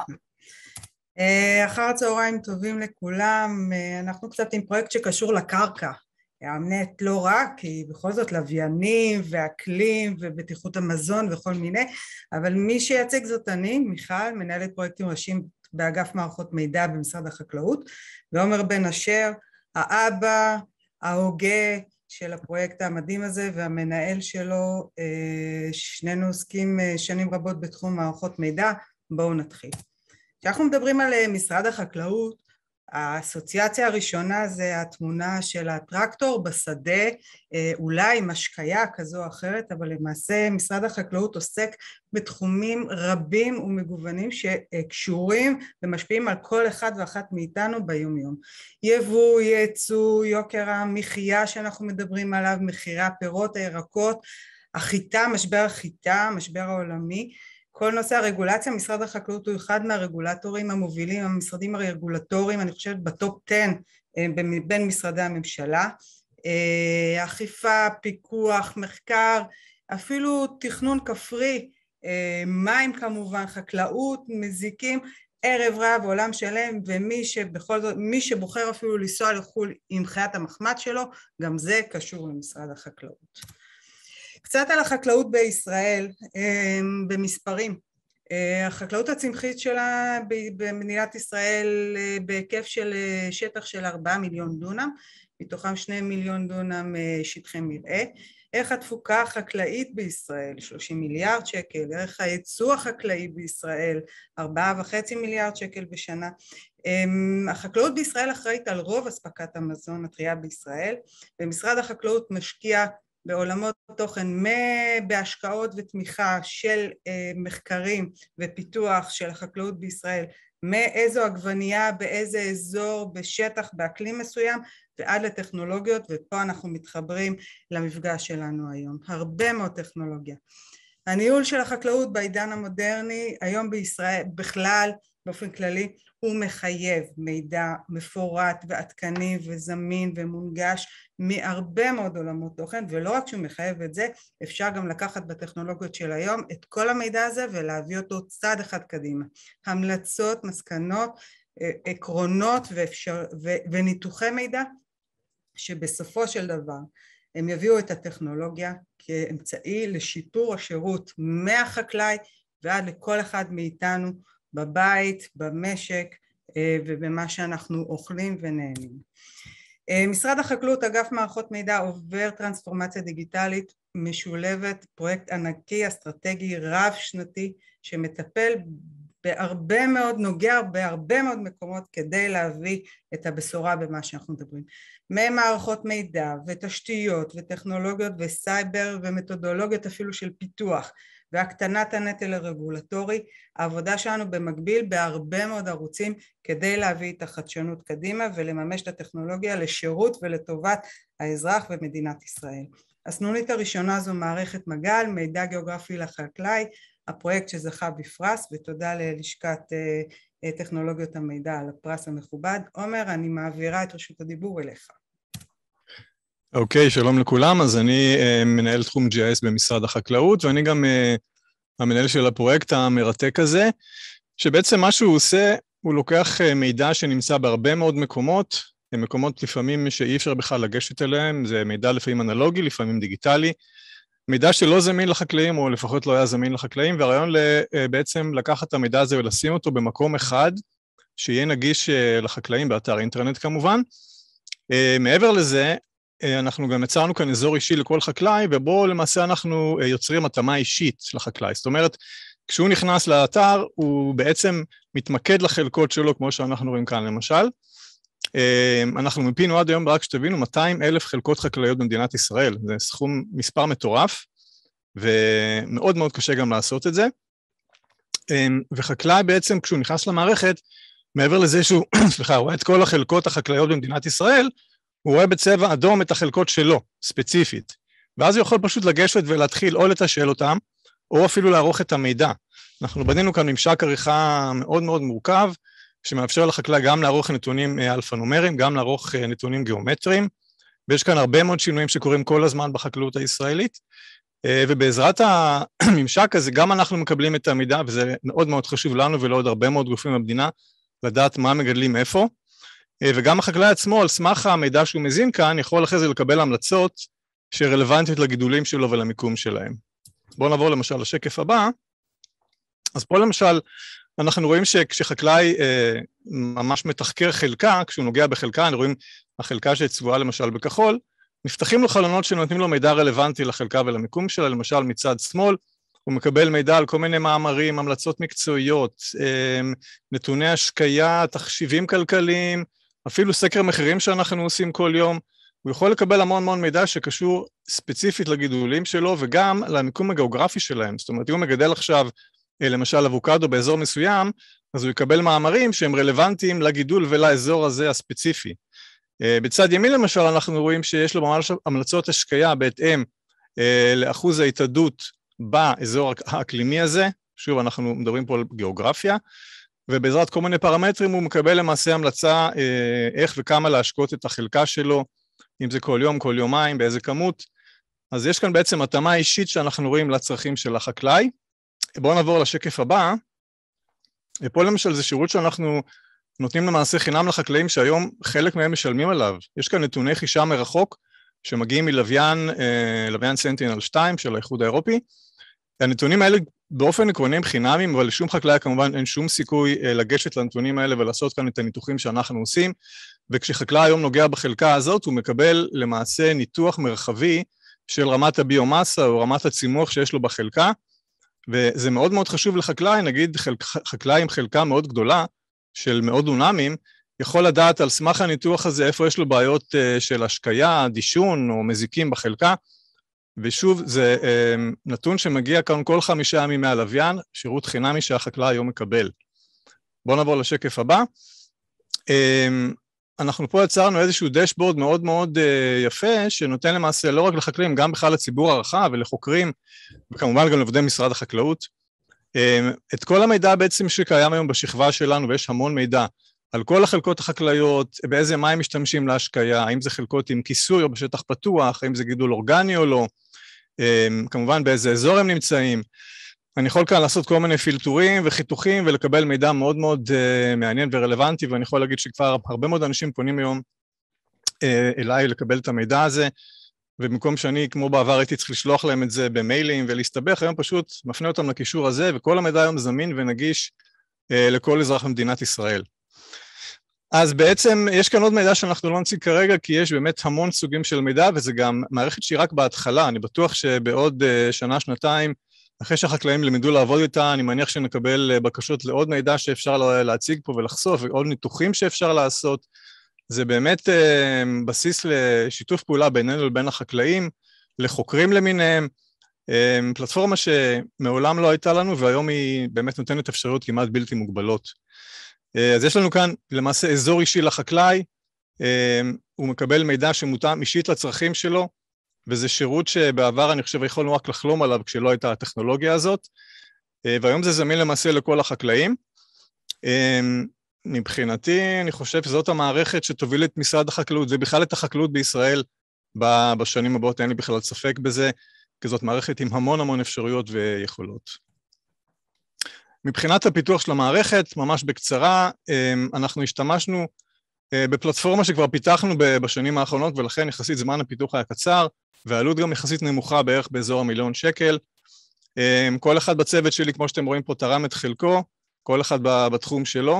אחר הצהריים טובים לכולם, אנחנו קצת עם פרויקט שקשור לקרקע, האמת לא רק, כי בכל זאת לוויינים ואקלים ובטיחות המזון וכל מיני, אבל מי שיציג זאת אני, מיכל, מנהלת פרויקטים ראשיים באגף מערכות מידע במשרד החקלאות, ועומר בן אשר, האבא, ההוגה של הפרויקט המדהים הזה והמנהל שלו, שנינו עוסקים שנים רבות בתחום מערכות מידע. בואו נתחיל. כשאנחנו מדברים על משרד החקלאות, האסוציאציה הראשונה זה התמונה של הטרקטור בשדה, אולי עם השקיה כזו או אחרת, אבל למעשה משרד החקלאות עוסק בתחומים רבים ומגוונים שקשורים ומשפיעים על כל אחד ואחת מאיתנו ביום יום. יבוא, ייצוא, יוקר המחיה שאנחנו מדברים עליו, מחירי הפירות, הירקות, החיטה, משבר החיטה, משבר העולמי, כל נושא הרגולציה, משרד החקלאות הוא אחד מהרגולטורים המובילים, המשרדים הרגולטוריים, אני חושבת בטופ עשר בין משרדי הממשלה, אכיפה, פיקוח, מחקר, אפילו תכנון כפרי, מים כמובן, חקלאות, מזיקים, ערב רב, עולם שלם, ומי שבכל זאת, מי שבוחר אפילו לנסוע לחו"ל עם חיית המחמד שלו, גם זה קשור למשרד החקלאות. קצת על החקלאות בישראל, במספרים. החקלאות הצמחית שלה במדינת ישראל בהיקף של שטח של ארבעה מיליון דונם, מתוכם שני מיליון דונם שטחי מרעה. ערך התפוקה החקלאית בישראל, שלושים מיליארד שקל, ערך הייצוא החקלאי בישראל, ארבעה וחצי מיליארד שקל בשנה. החקלאות בישראל אחראית על רוב אספקת המזון הטרייה בישראל, ומשרד החקלאות משקיע בעולמות תוכן בהשקעות ותמיכה של מחקרים ופיתוח של החקלאות בישראל, מאיזו עגבנייה, באיזה אזור, בשטח, באקלים מסוים, ועד לטכנולוגיות, ופה אנחנו מתחברים למפגש שלנו היום. הרבה מאוד טכנולוגיה. הניהול של החקלאות בעידן המודרני, היום בישראל בכלל, באופן כללי, הוא מחייב מידע מפורט ועדכני וזמין ומונגש מהרבה מאוד עולמות תוכן, ולא רק שהוא מחייב את זה, אפשר גם לקחת בטכנולוגיות של היום את כל המידע הזה ולהביא אותו צעד אחד קדימה. המלצות, מסקנות, עקרונות ואפשר, ו, וניתוחי מידע, שבסופו של דבר הם יביאו את הטכנולוגיה כאמצעי לשיפור השירות מהחקלאי ועד לכל אחד מאיתנו בבית, במשק ובמה שאנחנו אוכלים ונהנים. משרד החקלאות, אגף מערכות מידע, עובר טרנספורמציה דיגיטלית משולבת, פרויקט ענקי, אסטרטגי, רב שנתי, שמטפל בהרבה מאוד, נוגע בהרבה מאוד מקומות כדי להביא את הבשורה במה שאנחנו מדברים. ממערכות מידע ותשתיות וטכנולוגיות וסייבר ומתודולוגיות אפילו של פיתוח והקטנת הנטל הרגולטורי, העבודה שלנו במקביל בהרבה מאוד ערוצים כדי להביא את החדשנות קדימה ולממש את הטכנולוגיה לשירות ולטובת האזרח ומדינת ישראל. הסנונית הראשונה זו מערכת מגל, מידע גיאוגרפי לחקלאי, הפרויקט שזכה בפרס, ותודה ללשכת טכנולוגיות המידע על הפרס המכובד. עומר, אני מעבירה את רשות הדיבור אליך. אוקיי, שלום לכולם. אז אני uh, מנהל תחום ג'י איי אס במשרד החקלאות, ואני גם uh, המנהל של הפרויקט המרתק הזה, שבעצם מה שהוא עושה, הוא לוקח uh, מידע שנמצא בהרבה מאוד מקומות, מקומות לפעמים שאי אפשר בכלל לגשת אליהם, זה מידע לפעמים אנלוגי, לפעמים דיגיטלי, מידע שלא זמין לחקלאים, או לפחות לא היה זמין לחקלאים, והרעיון בעצם לקחת את המידע הזה ולשים אותו במקום אחד, שיהיה נגיש לחקלאים באתר אינטרנט כמובן. מעבר לזה, אנחנו גם יצרנו כאן אזור אישי לכל חקלאי, ובו למעשה אנחנו יוצרים התאמה אישית לחקלאי. זאת אומרת, כשהוא נכנס לאתר, הוא בעצם מתמקד לחלקות שלו, כמו שאנחנו רואים כאן למשל. אנחנו מפינו עד היום, רק שתבינו, מאתיים אלף חלקות חקלאיות במדינת ישראל. זה סכום, מספר מטורף, ומאוד מאוד קשה גם לעשות את זה. וחקלאי בעצם, כשהוא נכנס למערכת, מעבר לזה שהוא, סליחה, הוא רואה את כל החלקות החקלאיות במדינת ישראל, הוא רואה בצבע אדום את החלקות שלו, ספציפית. ואז הוא יכול פשוט לגשת ולהתחיל או לתשאל אותם, או אפילו לערוך את המידע. אנחנו בנינו כאן ממשק עריכה מאוד מאוד מורכב, שמאפשר לחקלאי גם לערוך נתונים אלפנומריים, גם לערוך נתונים גיאומטריים, ויש כאן הרבה מאוד שינויים שקורים כל הזמן בחקלאות הישראלית, ובעזרת הממשק הזה גם אנחנו מקבלים את המידע, וזה מאוד מאוד חשוב לנו ולעוד הרבה מאוד גופים במדינה, לדעת מה מגדלים איפה, וגם החקלאי עצמו, על סמך המידע שהוא מזין כאן, יכול אחרי זה לקבל המלצות שרלוונטיות לגידולים שלו ולמיקום שלהם. בואו נעבור למשל לשקף הבא. אז פה למשל, אנחנו רואים שכשחקלאי אה, ממש מתחקר חלקה, כשהוא נוגע בחלקה, אנחנו רואים החלקה שצבועה למשל בכחול, נפתחים לו חלונות שנותנים לו מידע רלוונטי לחלקה ולמיקום שלה, למשל מצד שמאל, הוא מקבל מידע על כל מיני מאמרים, המלצות מקצועיות, אה, נתוני השקיה, תחשיבים כלכליים, אפילו סקר מחירים שאנחנו עושים כל יום, הוא יכול לקבל המון המון מידע שקשור ספציפית לגידולים שלו, וגם למיקום הגיאוגרפי שלהם. זאת אומרת, אם הוא מגדל עכשיו, למשל אבוקדו באזור מסוים, אז הוא יקבל מאמרים שהם רלוונטיים לגידול ולאזור הזה הספציפי. בצד ימין למשל, אנחנו רואים שיש לו ממש המלצות השקיה בהתאם לאחוז ההתאדות באזור האקלימי הזה, שוב אנחנו מדברים פה על גיאוגרפיה, ובעזרת כל מיני פרמטרים הוא מקבל למעשה המלצה איך וכמה להשקות את החלקה שלו, אם זה כל יום, כל יומיים, באיזה כמות. אז יש כאן בעצם התאמה אישית שאנחנו רואים לצרכים של החקלאי. בואו נעבור לשקף הבא. ופה למשל זה שירות שאנחנו נותנים למעשה חינם לחקלאים שהיום חלק מהם משלמים עליו. יש כאן נתוני חישה מרחוק שמגיעים מלוויין, לוויין סנטינל שתיים של האיחוד האירופי. הנתונים האלה באופן עקרוני הם חינמים, אבל לשום חקלאי כמובן אין שום סיכוי לגשת לנתונים האלה ולעשות כאן את הניתוחים שאנחנו עושים, וכשחקלאי היום נוגע בחלקה הזאת, הוא מקבל למעשה ניתוח מרחבי של רמת הביומסה או רמת הצימוח שיש לו בחלקה, וזה מאוד מאוד חשוב לחקלאי, נגיד חקלאי עם חלקה מאוד גדולה של מאות דונמים, יכול לדעת על סמך הניתוח הזה איפה יש לו בעיות של השקיה, דישון או מזיקים בחלקה, ושוב, זה נתון שמגיע כאן כל חמישה ימים מהלוויין, שירות חינמי שהחקלאי היום מקבל. בואו נעבור לשקף הבא. אנחנו פה יצרנו איזשהו דשבורד מאוד מאוד יפה, שנותן למעשה לא רק לחקלאים, גם בכלל לציבור הרחב ולחוקרים, וכמובן גם לעובדי משרד החקלאות. את כל המידע בעצם שקיים היום בשכבה שלנו, ויש המון מידע, על כל החלקות החקלאיות, באיזה מים משתמשים להשקיה, האם זה חלקות עם כיסוי או בשטח פתוח, האם זה גידול אורגני או לא, כמובן באיזה אזור הם נמצאים. אני יכול כאן לעשות כל מיני פילטורים וחיתוכים ולקבל מידע מאוד מאוד מעניין ורלוונטי, ואני יכול להגיד שכבר הרבה מאוד אנשים פונים היום אליי לקבל את המידע הזה, ובמקום שאני, כמו בעבר, הייתי צריך לשלוח להם את זה במיילים ולהסתבך, היום פשוט מפנה אותם לקישור הזה, וכל המידע היום זמין ונגיש אה, לכל אזרח במדינת ישראל. אז בעצם יש כאן עוד מידע שאנחנו לא נציג כרגע, כי יש באמת המון סוגים של מידע, וזה גם מערכת שהיא רק בהתחלה. אני בטוח שבעוד אה, שנה, שנתיים, אחרי שהחקלאים למדו לעבוד איתה, אני מניח שנקבל אה, בקשות לעוד מידע שאפשר להציג פה ולחשוף, ועוד ניתוחים שאפשר לעשות. זה באמת אה, בסיס לשיתוף פעולה בינינו לבין החקלאים, לחוקרים למיניהם, אה, פלטפורמה שמעולם לא הייתה לנו, והיום היא באמת נותנת אפשרויות כמעט בלתי מוגבלות. אה, אז יש לנו כאן למעשה אזור אישי לחקלאי, אה, הוא מקבל מידע שמותאם אישית לצרכים שלו, וזה שירות שבעבר אני חושב יכולנו רק לחלום עליו כשלא הייתה הטכנולוגיה הזאת, אה, והיום זה זמין למעשה לכל החקלאים. אה, מבחינתי, אני חושב שזאת המערכת שתוביל את משרד החקלאות, ובכלל את החקלאות בישראל בשנים הבאות, אין לי בכלל ספק בזה, כי זאת מערכת עם המון המון אפשרויות ויכולות. מבחינת הפיתוח של המערכת, ממש בקצרה, אנחנו השתמשנו בפלטפורמה שכבר פיתחנו בשנים האחרונות, ולכן יחסית זמן הפיתוח היה קצר, והעלות גם יחסית נמוכה בערך באזור המיליון שקל. כל אחד בצוות שלי, כמו שאתם רואים פה, תרם את חלקו, כל אחד בתחום שלו,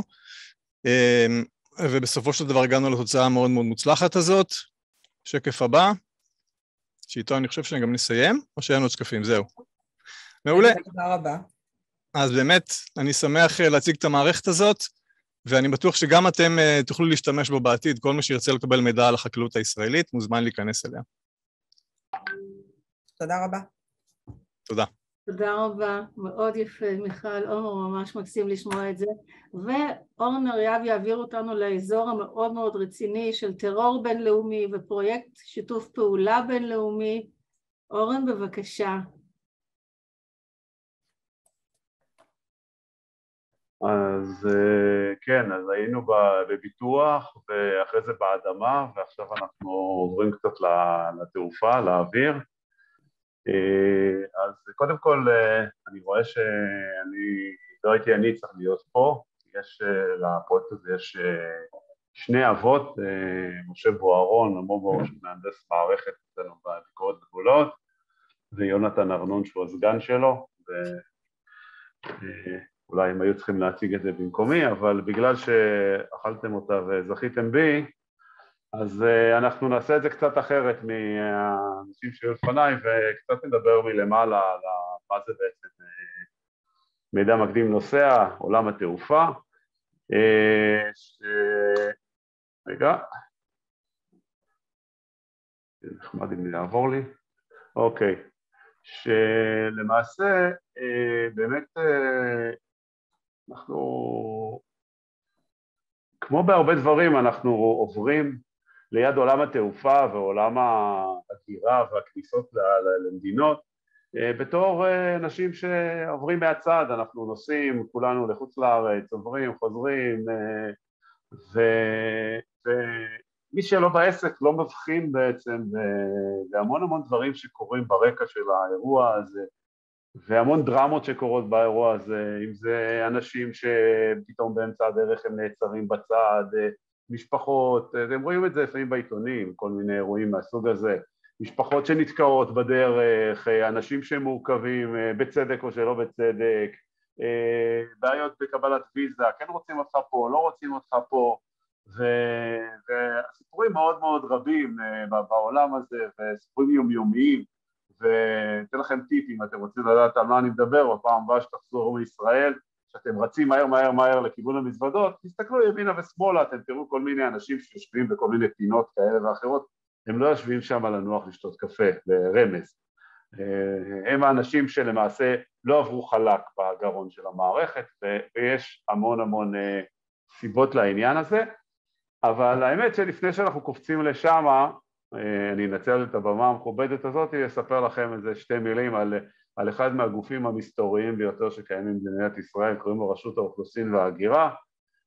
ובסופו של דבר הגענו לתוצאה המאוד מאוד מוצלחת הזאת. שקף הבא, שאיתו אני חושב שאני גם נסיים, או שאין עוד שקפים, זהו. מעולה. תודה רבה. אז באמת, אני שמח להציג את המערכת הזאת, ואני בטוח שגם אתם תוכלו להשתמש בו בעתיד, כל מי שירצה לקבל מידע על החקלאות הישראלית, מוזמן להיכנס אליה. תודה רבה. תודה. תודה רבה, מאוד יפה, מיכל, עומר, ממש מקסים לשמוע את זה. ואורן אריאב יעביר אותנו לאזור המאוד מאוד רציני של טרור בינלאומי ופרויקט שיתוף פעולה בינלאומי. אורן, בבקשה. אז כן, אז היינו בביטוח ואחרי זה באדמה, ועכשיו אנחנו עוברים קצת לתעופה, לאוויר. אז קודם כל אני רואה שאני לא הייתי אני צריך להיות פה, יש לפרויקט הזה יש שני אבות, משה בוארון, עמו מהנדס מערכת אצלנו בביקורת גבולות, ויונתן ארנון שהוא הסגן שלו, ואולי הם היו צריכים להציג את זה במקומי, אבל בגלל שאכלתם אותה וזכיתם בי, אז אנחנו נעשה את זה קצת אחרת מהאנשים שהיו לפניי, וקצת נדבר מלמעלה על מה זה בעצם מידע מקדים נוסע, עולם התעופה. ש... רגע, נחמד אם לעבור לי. אוקיי, שלמעשה באמת אנחנו, כמו בהרבה דברים, אנחנו עוברים ליד עולם התעופה ועולם ההגירה והכניסות למדינות, בתור אנשים שעוברים מהצד, אנחנו נוסעים כולנו לחוץ לארץ, עוברים, חוזרים, ומי שלא בעסק לא מבחין בעצם בהמון המון דברים שקורים ברקע של האירוע הזה, והמון דרמות שקורות באירוע הזה, אם זה אנשים שפתאום באמצע הדרך הם נעצרים בצד, משפחות, אתם רואים את זה לפעמים בעיתונים, כל מיני אירועים מהסוג הזה, משפחות שנתקעות בדרך, אנשים שמורכבים בצדק או שלא בצדק, בעיות בקבלת ויזה, כן רוצים אותך פה, לא רוצים אותך פה, והסיפורים מאוד מאוד רבים בעולם הזה, וסיפורים יומיומיים, ואתן לכם טיפ אם אתם רוצים לדעת על מה אני מדבר, בפעם הבאה שתחזרו מישראל, שאתם רצים מהר מהר מהר לכיוון המזוודות, תסתכלו ימינה ושמאלה, אתם תראו כל מיני אנשים שיושבים בכל מיני פינות כאלה ואחרות, הם לא יושבים שם על הנוח לשתות קפה, ברמז. הם האנשים שלמעשה לא עברו חלק בגרון של המערכת, ויש המון המון סיבות לעניין הזה, אבל האמת שלפני שאנחנו קופצים לשם, אני אנצל את הבמה המכובדת הזאת, אספר לכם איזה שתי מילים על, על אחד מהגופים המסתוריים ביותר שקיימים במדינת ישראל, קוראים לו רשות האוכלוסין וההגירה.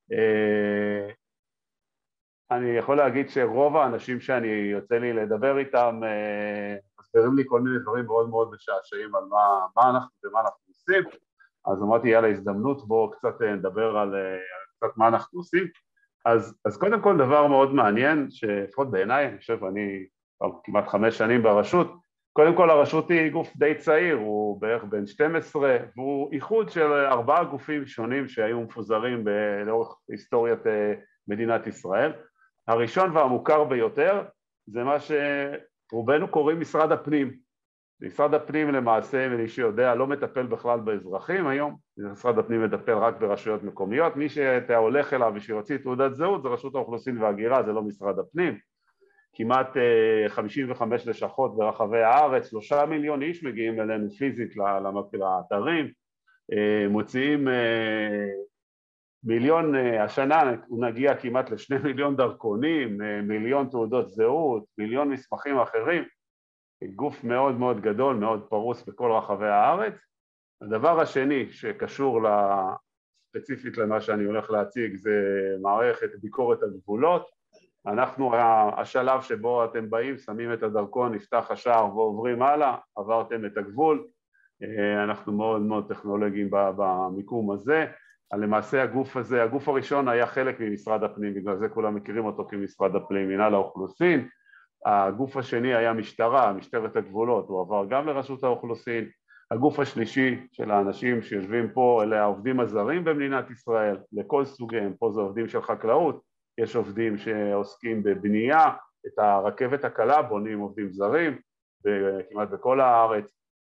אני יכול להגיד שרוב האנשים שאני יוצא לי לדבר איתם, מסבירים לי כל מיני דברים מאוד מאוד משעשעים על מה, מה אנחנו ומה אנחנו עושים, אז אמרתי יאללה הזדמנות, בואו קצת נדבר על קצת מה אנחנו עושים. אז, אז קודם כל דבר מאוד מעניין, שלפחות בעיניי, אני חושב, אני כמעט חמש שנים ברשות. קודם כל הרשות היא גוף די צעיר, הוא בערך בן שתים עשרה, והוא איחוד של ארבעה גופים שונים שהיו מפוזרים לאורך היסטוריית מדינת ישראל. הראשון והמוכר ביותר זה מה שרובנו קוראים משרד הפנים. משרד הפנים למעשה, מי שיודע, לא מטפל בכלל באזרחים היום, משרד הפנים מטפל רק ברשויות מקומיות, מי שאתה הולך אליו ושיוציא תעודת זהות זה רשות האוכלוסין וההגירה, זה לא משרד הפנים. כמעט חמישים וחמש לשכות ברחבי הארץ, שלושה מיליון איש מגיעים אלינו פיזית לאתרים, מוציאים מיליון, השנה נגיע כמעט לשני מיליון דרכונים, מיליון תעודות זהות, מיליון מסמכים אחרים, גוף מאוד מאוד גדול, מאוד פרוס בכל רחבי הארץ. הדבר השני שקשור ספציפית למה שאני הולך להציג זה מערכת ביקורת הגבולות. אנחנו, השלב שבו אתם באים, שמים את הדרכון, נפתח השער ועוברים הלאה, עברתם את הגבול, אנחנו מאוד מאוד טכנולוגיים במיקום הזה. למעשה הגוף הזה, הגוף הראשון היה חלק ממשרד הפנים, בגלל זה כולם מכירים אותו כמשרד הפנים, מינהל האוכלוסין. הגוף השני היה משטרה, משטרת הגבולות, הוא עבר גם לרשות האוכלוסין. הגוף השלישי של האנשים שיושבים פה, אלה העובדים הזרים במדינת ישראל, לכל סוגיהם, פה זה עובדים של חקלאות, יש עובדים שעוסקים בבנייה, את הרכבת הקלה בונים עובדים זרים, כמעט בכל הארץ,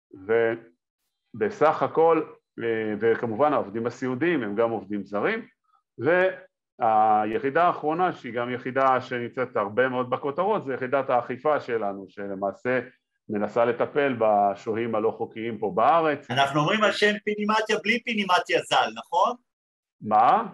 ובסך הכל, וכמובן העובדים הסיעודיים הם גם עובדים זרים, והיחידה האחרונה שהיא גם יחידה שנמצאת הרבה מאוד בכותרות, זה יחידת האכיפה שלנו, שלמעשה מנסה לטפל בשוהים הלא חוקיים פה בארץ. אנחנו אומרים על שם פינימטיה בלי פינימטיה ז"ל, נכון? מה?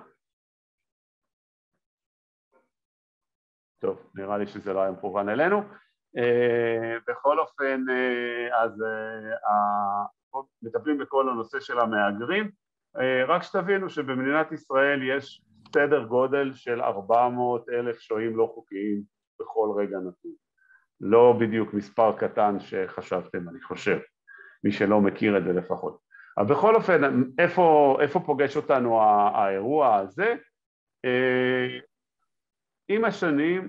טוב, נראה לי שזה לא היה מכוון אלינו. בכל אופן, אז מטפלים בכל הנושא של המהגרים. רק שתבינו שבמדינת ישראל יש סדר גודל של ארבע מאות אלף שוהים לא חוקיים בכל רגע נתון. לא בדיוק מספר קטן שחשבתם, אני חושב, מי שלא מכיר את זה לפחות. אבל בכל אופן, איפה, איפה פוגש אותנו האירוע הזה? עם השנים,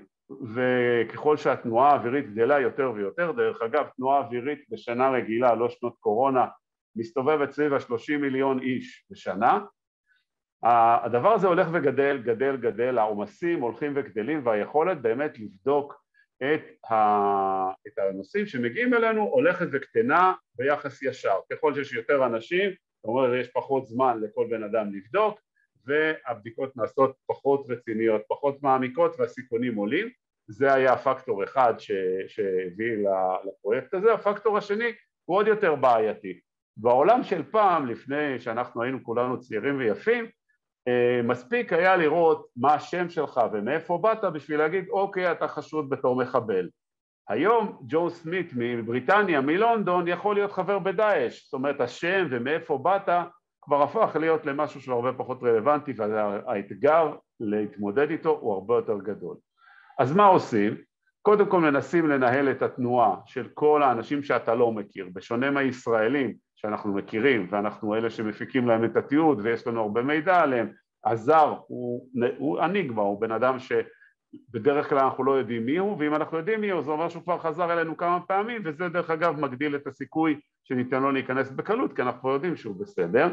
וככל שהתנועה האווירית גדלה יותר ויותר, דרך אגב, תנועה אווירית בשנה רגילה, לא שנות קורונה, מסתובבת סביב ה-שלושים מיליון איש בשנה, הדבר הזה הולך וגדל, גדל, גדל, העומסים הולכים וגדלים, והיכולת באמת לבדוק את, ה... את הנושאים שמגיעים אלינו הולכת וקטנה ביחס ישר. ככל שיש יותר אנשים, זאת אומרת, יש פחות זמן לכל בן אדם לבדוק, והבדיקות נעשות פחות רציניות, פחות מעמיקות, והסיכונים עולים. זה היה פקטור אחד ש... שהביא לפרויקט הזה. הפקטור השני הוא עוד יותר בעייתי. בעולם של פעם, לפני שאנחנו היינו כולנו צעירים ויפים, מספיק היה לראות מה השם שלך ומאיפה באת בשביל להגיד אוקיי אתה חשוד בתור מחבל. היום ג'ו סמית מבריטניה, מלונדון, יכול להיות חבר בדאעש, זאת אומרת השם ומאיפה באת כבר הפך להיות למשהו שהוא הרבה פחות רלוונטי, והאתגר להתמודד איתו הוא הרבה יותר גדול. אז מה עושים? קודם כל מנסים לנהל את התנועה של כל האנשים שאתה לא מכיר, בשונה מהישראלים שאנחנו מכירים, ואנחנו אלה שמפיקים להם את התיעוד, ויש לנו הרבה מידע עליהם. הזר הוא, הוא אניגמה, הוא בן אדם שבדרך כלל אנחנו לא יודעים מי הוא, ואם אנחנו יודעים מי הוא, זה אומר שהוא כבר חזר אלינו כמה פעמים, וזה דרך אגב מגדיל את הסיכוי שניתן לו להיכנס בקלות, כי אנחנו יודעים שהוא בסדר.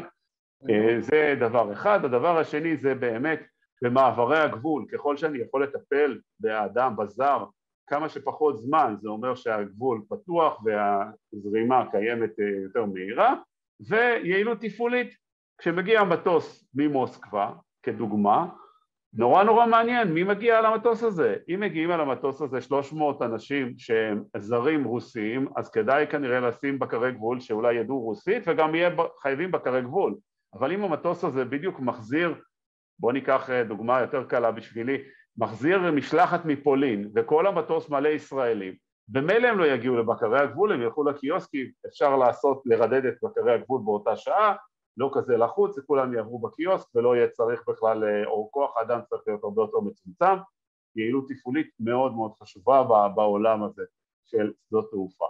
זה דבר אחד. הדבר השני זה באמת במעברי הגבול, ככל שאני יכול לטפל באדם, בזר, כמה שפחות זמן, זה אומר שהגבול פתוח והזרימה קיימת יותר מהירה, ויעילות תפעולית. כשמגיע המטוס ממוסקבה, כדוגמה, נורא נורא מעניין, מי מגיע על המטוס הזה? אם מגיעים על המטוס הזה שלוש מאות אנשים שהם זרים רוסיים, אז כדאי כנראה לשים בקרי גבול שאולי ידעו רוסית, וגם יהיה חייבים בקרי גבול. אבל אם המטוס הזה בדיוק מחזיר, בוא ניקח דוגמה יותר קלה בשבילי, מחזיר משלחת מפולין, וכל המטוס מלא ישראלים, במילא הם לא יגיעו לבקרי הגבול, הם ילכו לקיוסקים, אפשר לעשות, לרדד את בקרי הגבול באותה שעה, לא כזה לחוץ, כולם יעברו בקיוסק, ולא יהיה צריך בכלל, או כוח האדם צריך להיות הרבה יותר מצומצם. יעילות תפעולית מאוד מאוד חשובה בעולם הזה של שדות תעופה.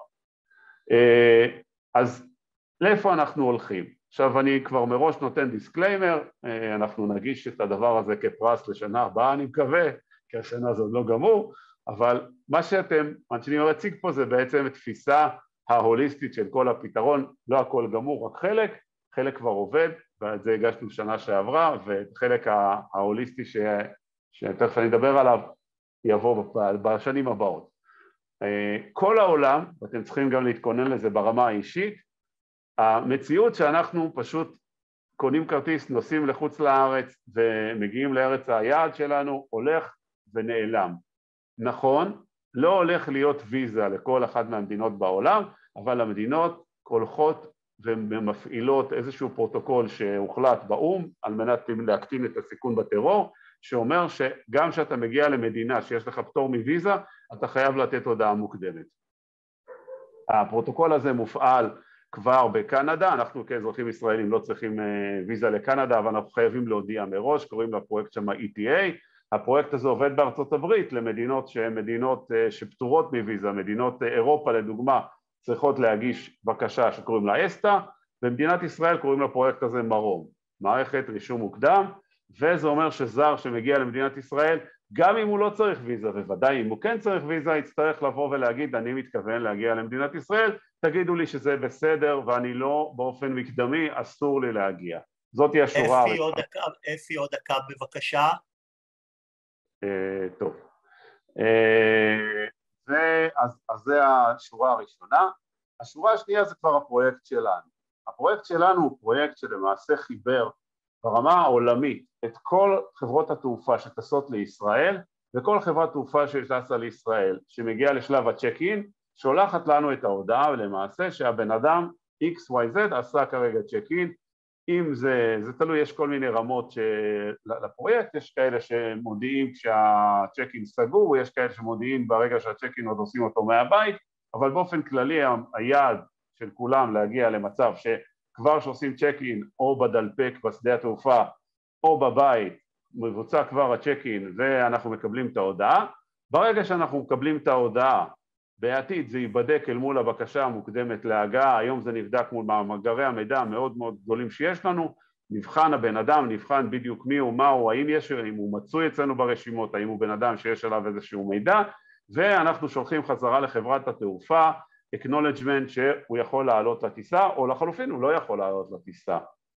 אז לאיפה אנחנו הולכים? עכשיו אני כבר מראש נותן דיסקליימר, אנחנו נגיש את הדבר הזה כפרס לשנה הבאה, אני מקווה, כי השנה הזאת לא גמור, אבל מה שאתם, מה שאני מציג פה זה בעצם תפיסה ההוליסטית של כל הפתרון, לא הכל גמור, רק חלק, חלק כבר עובד, ואת זה הגשנו שנה שעברה, וחלק ההוליסטי ש... שתכף אני אדבר עליו, יבוא בשנים הבאות. כל העולם, ואתם צריכים גם להתכונן לזה ברמה האישית, המציאות שאנחנו פשוט קונים כרטיס, נוסעים לחוץ לארץ ומגיעים לארץ היעד שלנו, הולך ונעלם. נכון, לא הולך להיות ויזה לכל אחת מהמדינות בעולם, אבל המדינות הולכות ומפעילות איזשהו פרוטוקול שהוחלט באום, על מנת להקטין את הסיכון בטרור, שאומר שגם כשאתה מגיע למדינה שיש לך פטור מוויזה, אתה חייב לתת הודעה מוקדמת. הפרוטוקול הזה מופעל כבר בקנדה, אנחנו כאזרחים ישראלים לא צריכים ויזה לקנדה, אבל אנחנו חייבים להודיע מראש, קוראים לפרויקט שם E T A, הפרויקט הזה עובד בארצות הברית למדינות שהן מדינות שפטורות מוויזה, מדינות אירופה לדוגמה צריכות להגיש בקשה שקוראים לה אסטה, במדינת ישראל קוראים לפרויקט הזה מרום, מערכת רישום מוקדם, וזה אומר שזר שמגיע למדינת ישראל, גם אם הוא לא צריך ויזה, וודאי אם הוא כן צריך ויזה, יצטרך לבוא ולהגיד, אני מתכוון להגיע למדינת ישראל, תגידו לי שזה בסדר, ואני לא באופן מקדמי, אסור לי להגיע. זאת היא השורה הראשונה. אפי עוד דקה בבקשה. טוב. אז זה השורה הראשונה. השורה השנייה זה כבר הפרויקט שלנו. הפרויקט שלנו הוא פרויקט שלמעשה חיבר ברמה העולמית את כל חברות התעופה שטסות לישראל, וכל חברת תעופה שטסה לישראל, שמגיעה לשלב הצ'ק-אין, שולחת לנו את ההודעה, ולמעשה שהבן אדם אקס וואי זד עשה כרגע צ'ק-אין, אם זה, זה תלוי, יש כל מיני רמות של, לפרויקט, יש כאלה שמודיעים כשהצ'ק-אין סגור, יש כאלה שמודיעים ברגע שהצ'ק-אין עוד עושים אותו מהבית, אבל באופן כללי היעד של כולם להגיע למצב שכבר שעושים צ'ק-אין או בדלפק בשדה התעופה או בבית, מבוצע כבר הצ'ק-אין ואנחנו מקבלים את ההודעה. ברגע שאנחנו מקבלים את ההודעה, בעתיד זה ייבדק אל מול הבקשה המוקדמת להגעה, היום זה נבדק מול מאגרי המידע המאוד מאוד גדולים שיש לנו, נבחן הבן אדם, נבחן בדיוק מי הוא, מה הוא, האם יש, אם הוא מצוי אצלנו ברשימות, האם הוא בן אדם שיש עליו איזשהו מידע, ואנחנו שולחים חזרה לחברת התעופה, acknowledgement שהוא יכול לעלות לטיסה, או לחלופין הוא לא יכול לעלות לטיסה.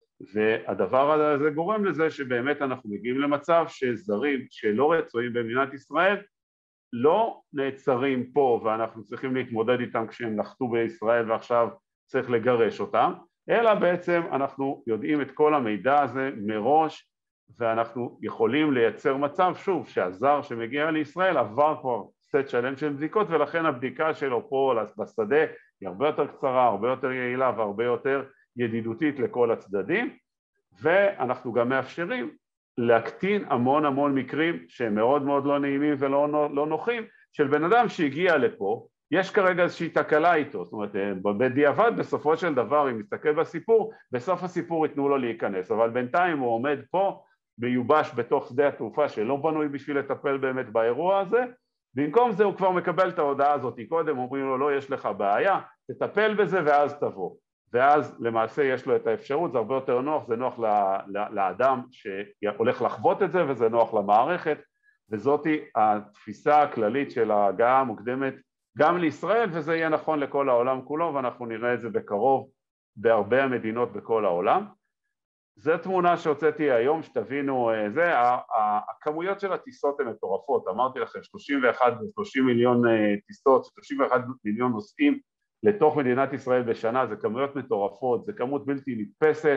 והדבר הזה גורם לזה שבאמת אנחנו מגיעים למצב שזרים שלא רצויים במדינת ישראל, לא נעצרים פה ואנחנו צריכים להתמודד איתם כשהם נחתו בישראל ועכשיו צריך לגרש אותם, אלא בעצם אנחנו יודעים את כל המידע הזה מראש, ואנחנו יכולים לייצר מצב שוב שהזר שמגיע לישראל עבר כבר סט שלם של בדיקות, ולכן הבדיקה שלו פה בשדה היא הרבה יותר קצרה, הרבה יותר יעילה והרבה יותר ידידותית לכל הצדדים, ואנחנו גם מאפשרים להקטין המון המון מקרים שהם מאוד מאוד לא נעימים ולא לא נוחים, של בן אדם שהגיע לפה, יש כרגע איזושהי תקלה איתו, זאת אומרת בדיעבד בסופו של דבר אם מסתכל בסיפור, בסוף הסיפור ייתנו לו להיכנס, אבל בינתיים הוא עומד פה מיובש בתוך שדה התעופה שלא בנוי בשביל לטפל באמת באירוע הזה, במקום זה הוא כבר מקבל את ההודעה הזאת, קודם אומרים לו לא יש לך בעיה, תטפל בזה ואז תבוא, ואז למעשה יש לו את האפשרות, זה הרבה יותר נוח, זה נוח לאדם שהולך לחוות את זה וזה נוח למערכת, וזאת התפיסה הכללית של ההגעה המוקדמת גם לישראל, וזה יהיה נכון לכל העולם כולו, ואנחנו נראה את זה בקרוב בהרבה המדינות בכל העולם. זו תמונה שהוצאתי היום, שתבינו, זה, הכמויות של הטיסות הן מטורפות, אמרתי לכם שלושים ואחת ושלושים מיליון טיסות, שלושים ואחד מיליון נוסעים לתוך מדינת ישראל בשנה, זה כמויות מטורפות, זה כמות בלתי נתפסת,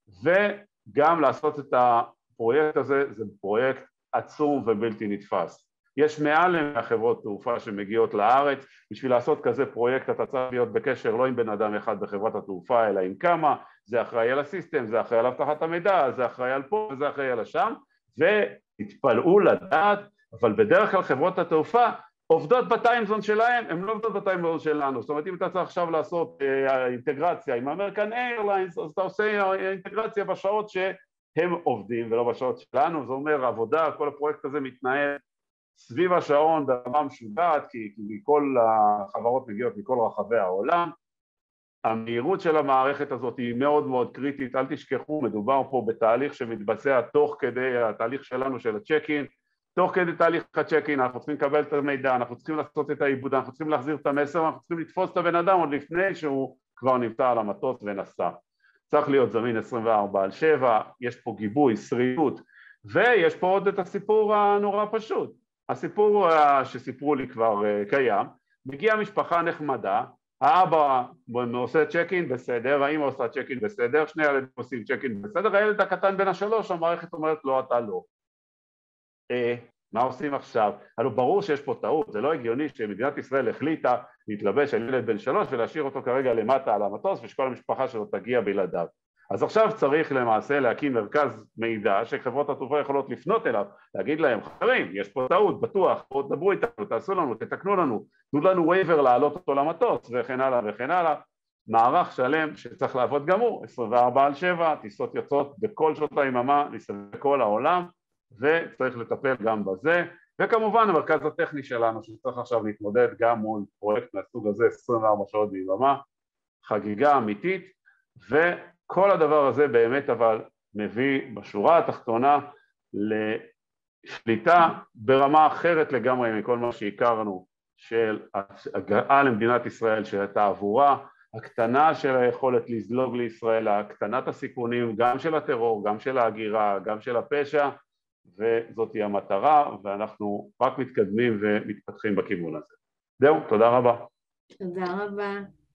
וגם לעשות את הפרויקט הזה, זה פרויקט עצום ובלתי נתפס. יש מעל מהחברות תעופה שמגיעות לארץ, בשביל לעשות כזה פרויקט אתה צריך להיות בקשר לא עם בן אדם אחד בחברת התעופה, אלא עם כמה, זה אחראי על הסיסטם, זה אחראי על אבטחת המידע, זה אחראי על פה וזה אחראי על השם, והתפלאו לדעת, אבל בדרך כלל חברות התעופה עובדות בטיימזון שלהם, הן לא עובדות בטיימזון שלנו, זאת אומרת אם אתה צריך עכשיו לעשות אה, אינטגרציה עם אמריקן איירליינס, אז אתה עושה אינטגרציה בשעות שהם עובדים ולא בשעות שלנו, זה אומר עבודה, כל הפרויקט הזה מתנהל סביב השעון ברמה משוגעת, כי, כי כל החברות מגיעות מכל רחבי העולם, המהירות של המערכת הזאת היא מאוד מאוד קריטית, אל תשכחו, מדובר פה בתהליך שמתבצע תוך כדי התהליך שלנו של הצ'ק-אין, תוך כדי תהליך הצ'ק-אין אנחנו צריכים לקבל את המידע, אנחנו צריכים לעשות את העיבוד, אנחנו צריכים להחזיר את המסר, אנחנו צריכים לתפוס את הבן אדם עוד לפני שהוא כבר נמצא על המטוס ונסע. צריך להיות זמין עשרים וארבע על שבע, יש פה גיבוי, שרידות, ויש פה עוד את הסיפור הנורא פשוט. הסיפור שסיפרו לי כבר קיים, מגיעה משפחה נחמדה, האבא עושה צ'ק-אין בסדר, האמא עושה צ'ק-אין בסדר, שני ילדים עושים צ'ק-אין בסדר, הילד הקטן בין השלוש, המערכת אומרת לא, אתה לא. אה, מה עושים עכשיו? הלוא ברור שיש פה טעות, זה לא הגיוני שמדינת ישראל החליטה להתלבש על ילד בן שלוש ולהשאיר אותו כרגע למטה על המטוס ושכל המשפחה שלו תגיע בלעדיו. אז עכשיו צריך למעשה להקים מרכז מידע שחברות התעופה יכולות לפנות אליו, להגיד להם, חברים, יש פה טעות, בטוח, בואו תדברו איתנו, תעשו לנו, תתקנו לנו, תנו לנו וייבר לעלות אותו למטוס וכן הלאה וכן הלאה. מערך שלם שצריך לעבוד גם הוא, עשרים וארבע על שבע, טיסות יוצאות בכל שעות היממה, מסביב כל העולם, וצריך לטפל גם בזה, וכמובן המרכז הטכני שלנו שצריך עכשיו להתמודד גם מול פרויקט מהסוג הזה עשרים וארבע שעות ביממה, חגיגה אמיתית, וכל הדבר הזה באמת אבל מביא בשורה התחתונה לשליטה ברמה אחרת לגמרי מכל מה שהכרנו של הגעה למדינת ישראל, של התעבורה, הקטנה של היכולת לזלוג לישראל, הקטנת הסיכונים גם של הטרור, גם של ההגירה, גם של הפשע, וזאת היא המטרה, ואנחנו רק מתקדמים ומתפתחים בכיוון הזה. זהו, תודה רבה. תודה רבה.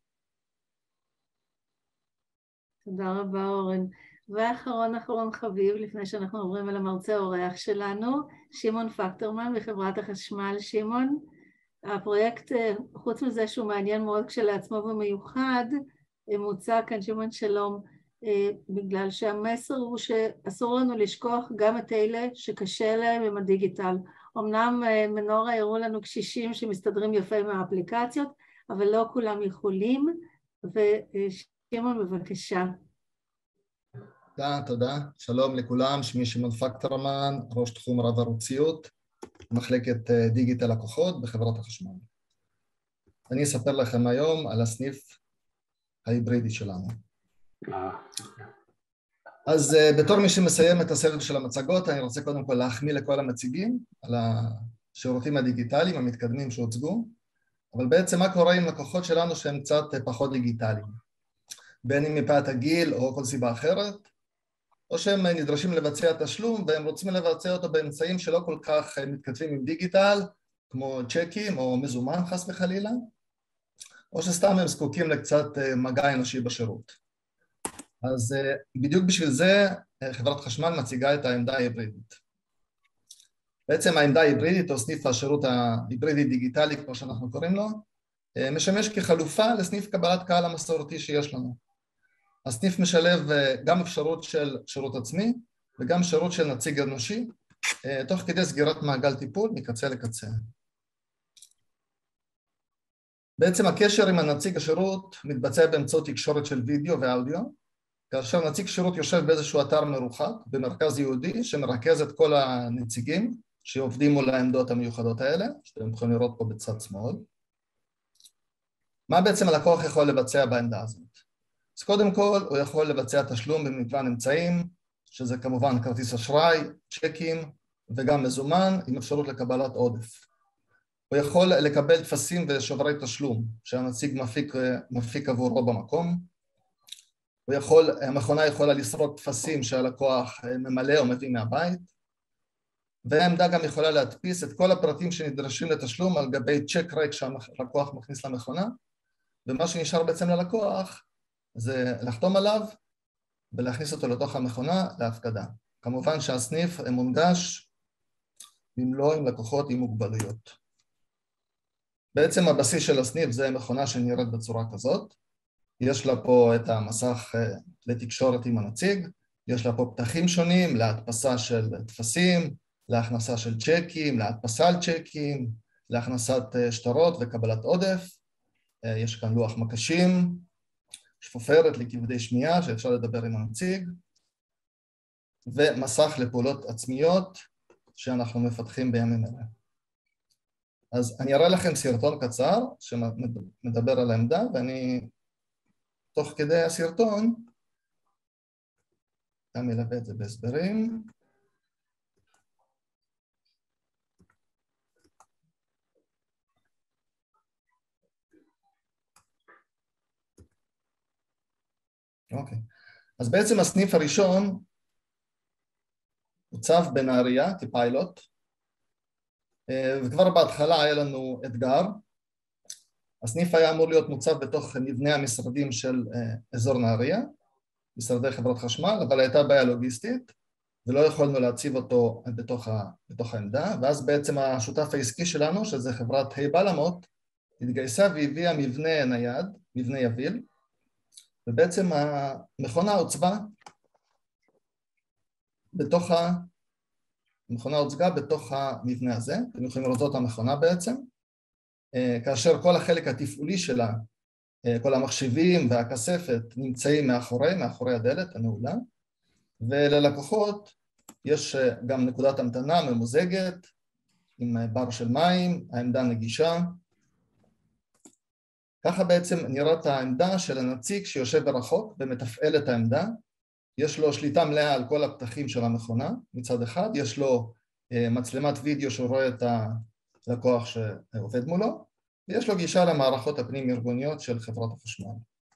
תודה רבה אורן. ואחרון אחרון חביב, לפני שאנחנו עוברים אל המרצה האורח שלנו, שמעון פקטרמן מחברת החשמל. שמעון, הפרויקט, חוץ מזה שהוא מעניין מאוד כשלעצמו ומיוחד, מוצע כאן, שמעון שלום, בגלל שהמסר הוא שאסור לנו לשכוח גם את אלה שקשה להם עם הדיגיטל. אמנם מנורה הראו לנו קשישים שמסתדרים יפה עם האפליקציות, אבל לא כולם יכולים, ושמעון בבקשה. תודה, תודה. שלום לכולם, שמי שמעון פקטרמן, ראש תחום רב ערוציות, מחלקת דיגיטל לקוחות בחברת החשמל. אני אספר לכם היום על הסניף ההיברידי שלנו. אז בתור מי שמסיים את הסבב של המצגות, אני רוצה קודם כל להחמיא לכל המציגים על השירותים הדיגיטליים המתקדמים שהוצגו, אבל בעצם מה קורה עם לקוחות שלנו שהם קצת פחות דיגיטליים, בין אם מפאת הגיל או כל סיבה אחרת, או שהם נדרשים לבצע תשלום והם רוצים לבצע אותו באמצעים שלא כל כך מתכתבים עם דיגיטל, כמו צ'קים או מזומן חס וחלילה, או שסתם הם זקוקים לקצת מגע אנושי בשירות. אז בדיוק בשביל זה חברת חשמל מציגה את העמדה ההיברידית. בעצם העמדה ההיברידית או סניף השירות ההיברידי דיגיטלי, כמו שאנחנו קוראים לו, משמש כחלופה לסניף קבלת קהל המסורתי שיש לנו. הסניף משלב גם אפשרות של שירות עצמי וגם שירות של נציג אנושי, תוך כדי סגירת מעגל טיפול מקצה לקצה. בעצם הקשר עם הנציג השירות מתבצע באמצעות תקשורת של וידאו ואודיו, כאשר נציג שירות יושב באיזשהו אתר מרוחק במרכז יהודי שמרכז את כל הנציגים שעובדים מול העמדות המיוחדות האלה, שאתם יכולים לראות פה בצד שמאל. מה בעצם הלקוח יכול לבצע בעמדה הזאת? אז קודם כל הוא יכול לבצע תשלום במגוון אמצעים, שזה כמובן כרטיס אשראי, צ'קים וגם מזומן עם אפשרות לקבלת עודף. הוא יכול לקבל טפסים ושוברי תשלום שהנציג מפיק, מפיק עבורו במקום. הוא יכול, המכונה יכולה לסרוק טפסים שהלקוח ממלא או מביא מהבית, והעמדה גם יכולה להדפיס את כל הפרטים שנדרשים לתשלום על גבי צ'ק ריק שהלקוח מכניס למכונה, ומה שנשאר בעצם ללקוח זה לחתום עליו ולהכניס אותו לתוך המכונה להפקדה. כמובן שהסניף מונגש במלוא עם לקוחות עם מוגבלויות. בעצם הבסיס של הסניף זה מכונה שנראית בצורה כזאת, יש לה פה את המסך לתקשורת עם הנציג, יש לה פה פתחים שונים להדפסה של טפסים, להכנסה של צ'קים, להדפסה על צ'קים, להכנסת שטרות וקבלת עודף, יש כאן לוח מקשים, שפופרת לכבדי שמיעה שאפשר לדבר עם הנציג, ומסך לפעולות עצמיות שאנחנו מפתחים בימים אלה. אז אני אראה לכם סרטון קצר שמדבר על העמדה, ואני תוך כדי הסרטון גם מלווה את זה בהסברים. אוקיי. אז בעצם הסניף הראשון הוצב בנהריה כפיילוט, וכבר בהתחלה היה לנו אתגר. הסניף היה אמור להיות מוצב בתוך מבנה המשרדים של אזור נהריה, משרדי חברת חשמל, אבל הייתה בעיה לוגיסטית, ולא יכולנו להציב אותו בתוך, ה, בתוך העמדה, ואז בעצם השותף העסקי שלנו, שזה חברת היי בלמות, התגייסה והביאה מבנה נייד, מבנה יביל, ובעצם המכונה הוצבה בתוך ה... המכונה הוצגה בתוך המבנה הזה, אתם יכולים לראות את המכונה בעצם, כאשר כל החלק התפעולי שלה, כל המחשבים והכספת נמצאים מאחורי, מאחורי הדלת הנעולה, וללקוחות יש גם נקודת המתנה ממוזגת, עם בר של מים, העמדה נגישה. ככה בעצם נראית העמדה של הנציג שיושב ברחוק ומתפעל את העמדה. יש לו שליטה מלאה על כל הפתחים של המכונה, מצד אחד, יש לו מצלמת וידאו שרואה את הלקוח שעובד מולו, ויש לו גישה למערכות הפנים-ארגוניות של חברת החשמל.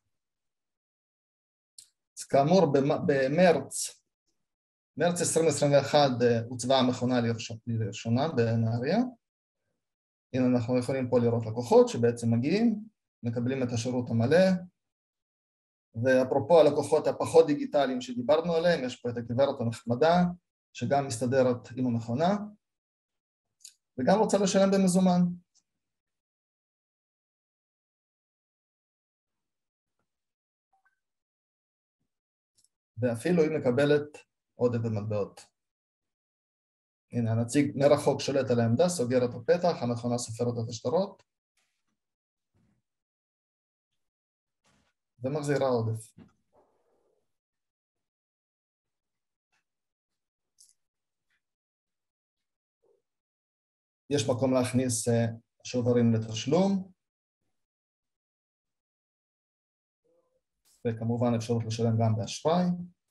אז כאמור, במרץ, מרץ עשרים עשרים ואחת הוצבה המכונה לראשונה בנהריה. הנה אנחנו יכולים פה לראות לקוחות שבעצם מגיעים, מקבלים את השירות המלא, ואפרופו הלקוחות הפחות דיגיטליים שדיברנו עליהם, יש פה את הגברת הנחמדה, שגם מסתדרת עם המכונה, וגם רוצה לשלם במזומן. ואפילו היא מקבלת עודף במטבעות. הנה, הנציג מרחוק שולט על העמדה, סוגר את הפתח, המכונה סופרת את השטרות, ומחזירה עודף. יש מקום להכניס שוברים לתשלום, וכמובן אפשרות לשלם גם באשראי.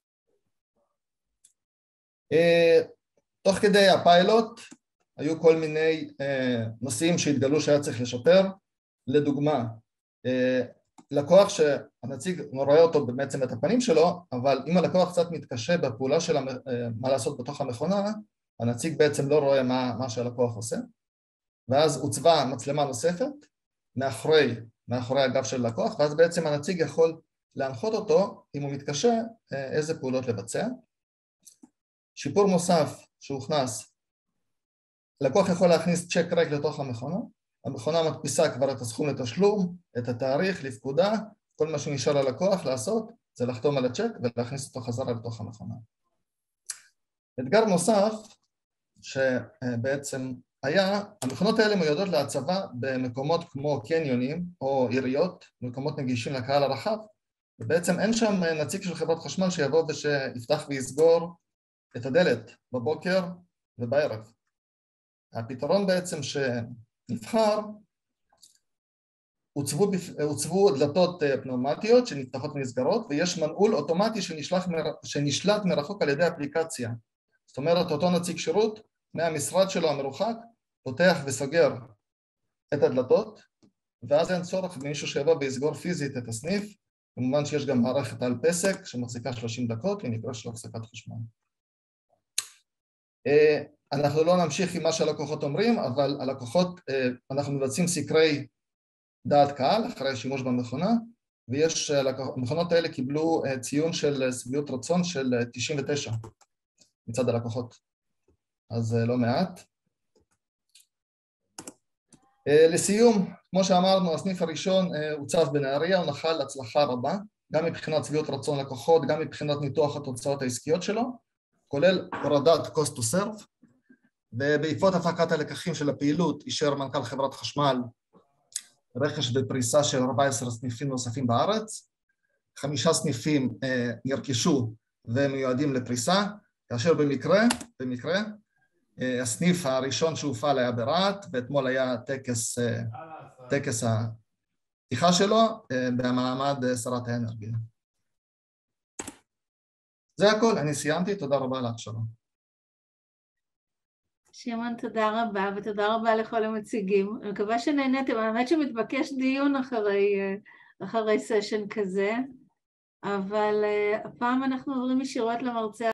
תוך כדי הפיילוט היו כל מיני נושאים שהתגלו שהיה צריך לשפר. לדוגמה, לקוח שהנציג רואה אותו בעצם את הפנים שלו, אבל אם הלקוח קצת מתקשה בפעולה של מה לעשות בתוך המכונה, הנציג בעצם לא רואה מה, מה שהלקוח עושה, ואז הוצבה מצלמה נוספת מאחורי, מאחורי הגב של לקוח, ואז בעצם הנציג יכול להנחות אותו, אם הוא מתקשה, איזה פעולות לבצע. שיפור נוסף שהוכנס, לקוח יכול להכניס צ'ק ריק לתוך המכונה, המכונה מדפיסה כבר את הסכום לתשלום, את התאריך, לפקודה, כל מה שנשאר ללקוח לעשות זה לחתום על הצ'ק ולהכניס אותו חזרה לתוך המכונה. אתגר נוסף שבעצם היה, המכונות האלה מיועדות להצבה במקומות כמו קניונים או עיריות, מקומות נגישים לקהל הרחב, ובעצם אין שם נציג של חברת חשמל שיבוא ושיפתח ויסגור את הדלת בבוקר ובערב. הפתרון בעצם שנבחר, הוצבו, הוצבו דלתות פנאומטיות שנפתחות ונסגרות, ויש מנעול אוטומטי שנשלח, שנשלט מרחוק על ידי אפליקציה. זאת אומרת, אותו נציג שירות מהמשרד שלו המרוחק, פותח וסוגר את הדלתות, ואז אין צורך במישהו שיבוא ויסגור פיזית את הסניף. כמובן שיש גם מערכת על פסק שמחזיקה שלושים דקות, למקרה של הפסקת חשמל. אנחנו לא נמשיך עם מה שהלקוחות אומרים, אבל הלקוחות, אנחנו מבצעים סקרי דעת קהל אחרי השימוש במכונה, ויש, המכונות האלה קיבלו ציון של שביעות רצון של תשעים ותשע מצד הלקוחות, אז לא מעט. לסיום, כמו שאמרנו, הסניף הראשון הוצב בנהריה, הוא נחל הצלחה רבה, גם מבחינת שביעות רצון לקוחות, גם מבחינת ניתוח התוצאות העסקיות שלו, כולל הורדת cost to serve, ובעקבות הפקת הלקחים של הפעילות, אישר מנכ"ל חברת חשמל רכש בפריסה של ארבעה עשר סניפים נוספים בארץ, חמישה סניפים אה, נרכשו ומיועדים לפריסה, כאשר במקרה, במקרה, אה, הסניף הראשון שהופעל היה ברהט, ואתמול היה טקס, אה, טקס הפתיחה שלו אה, במעמד שרת האנרגיה. זה הכל, אני סיימתי, תודה רבה על ההקשבה. שמעון, תודה רבה, ותודה רבה לכל המציגים. אני מקווה שנהניתם, האמת שמתבקש דיון אחרי, אחרי סשן כזה. אבל הפעם אנחנו עוברים ישירות למרצה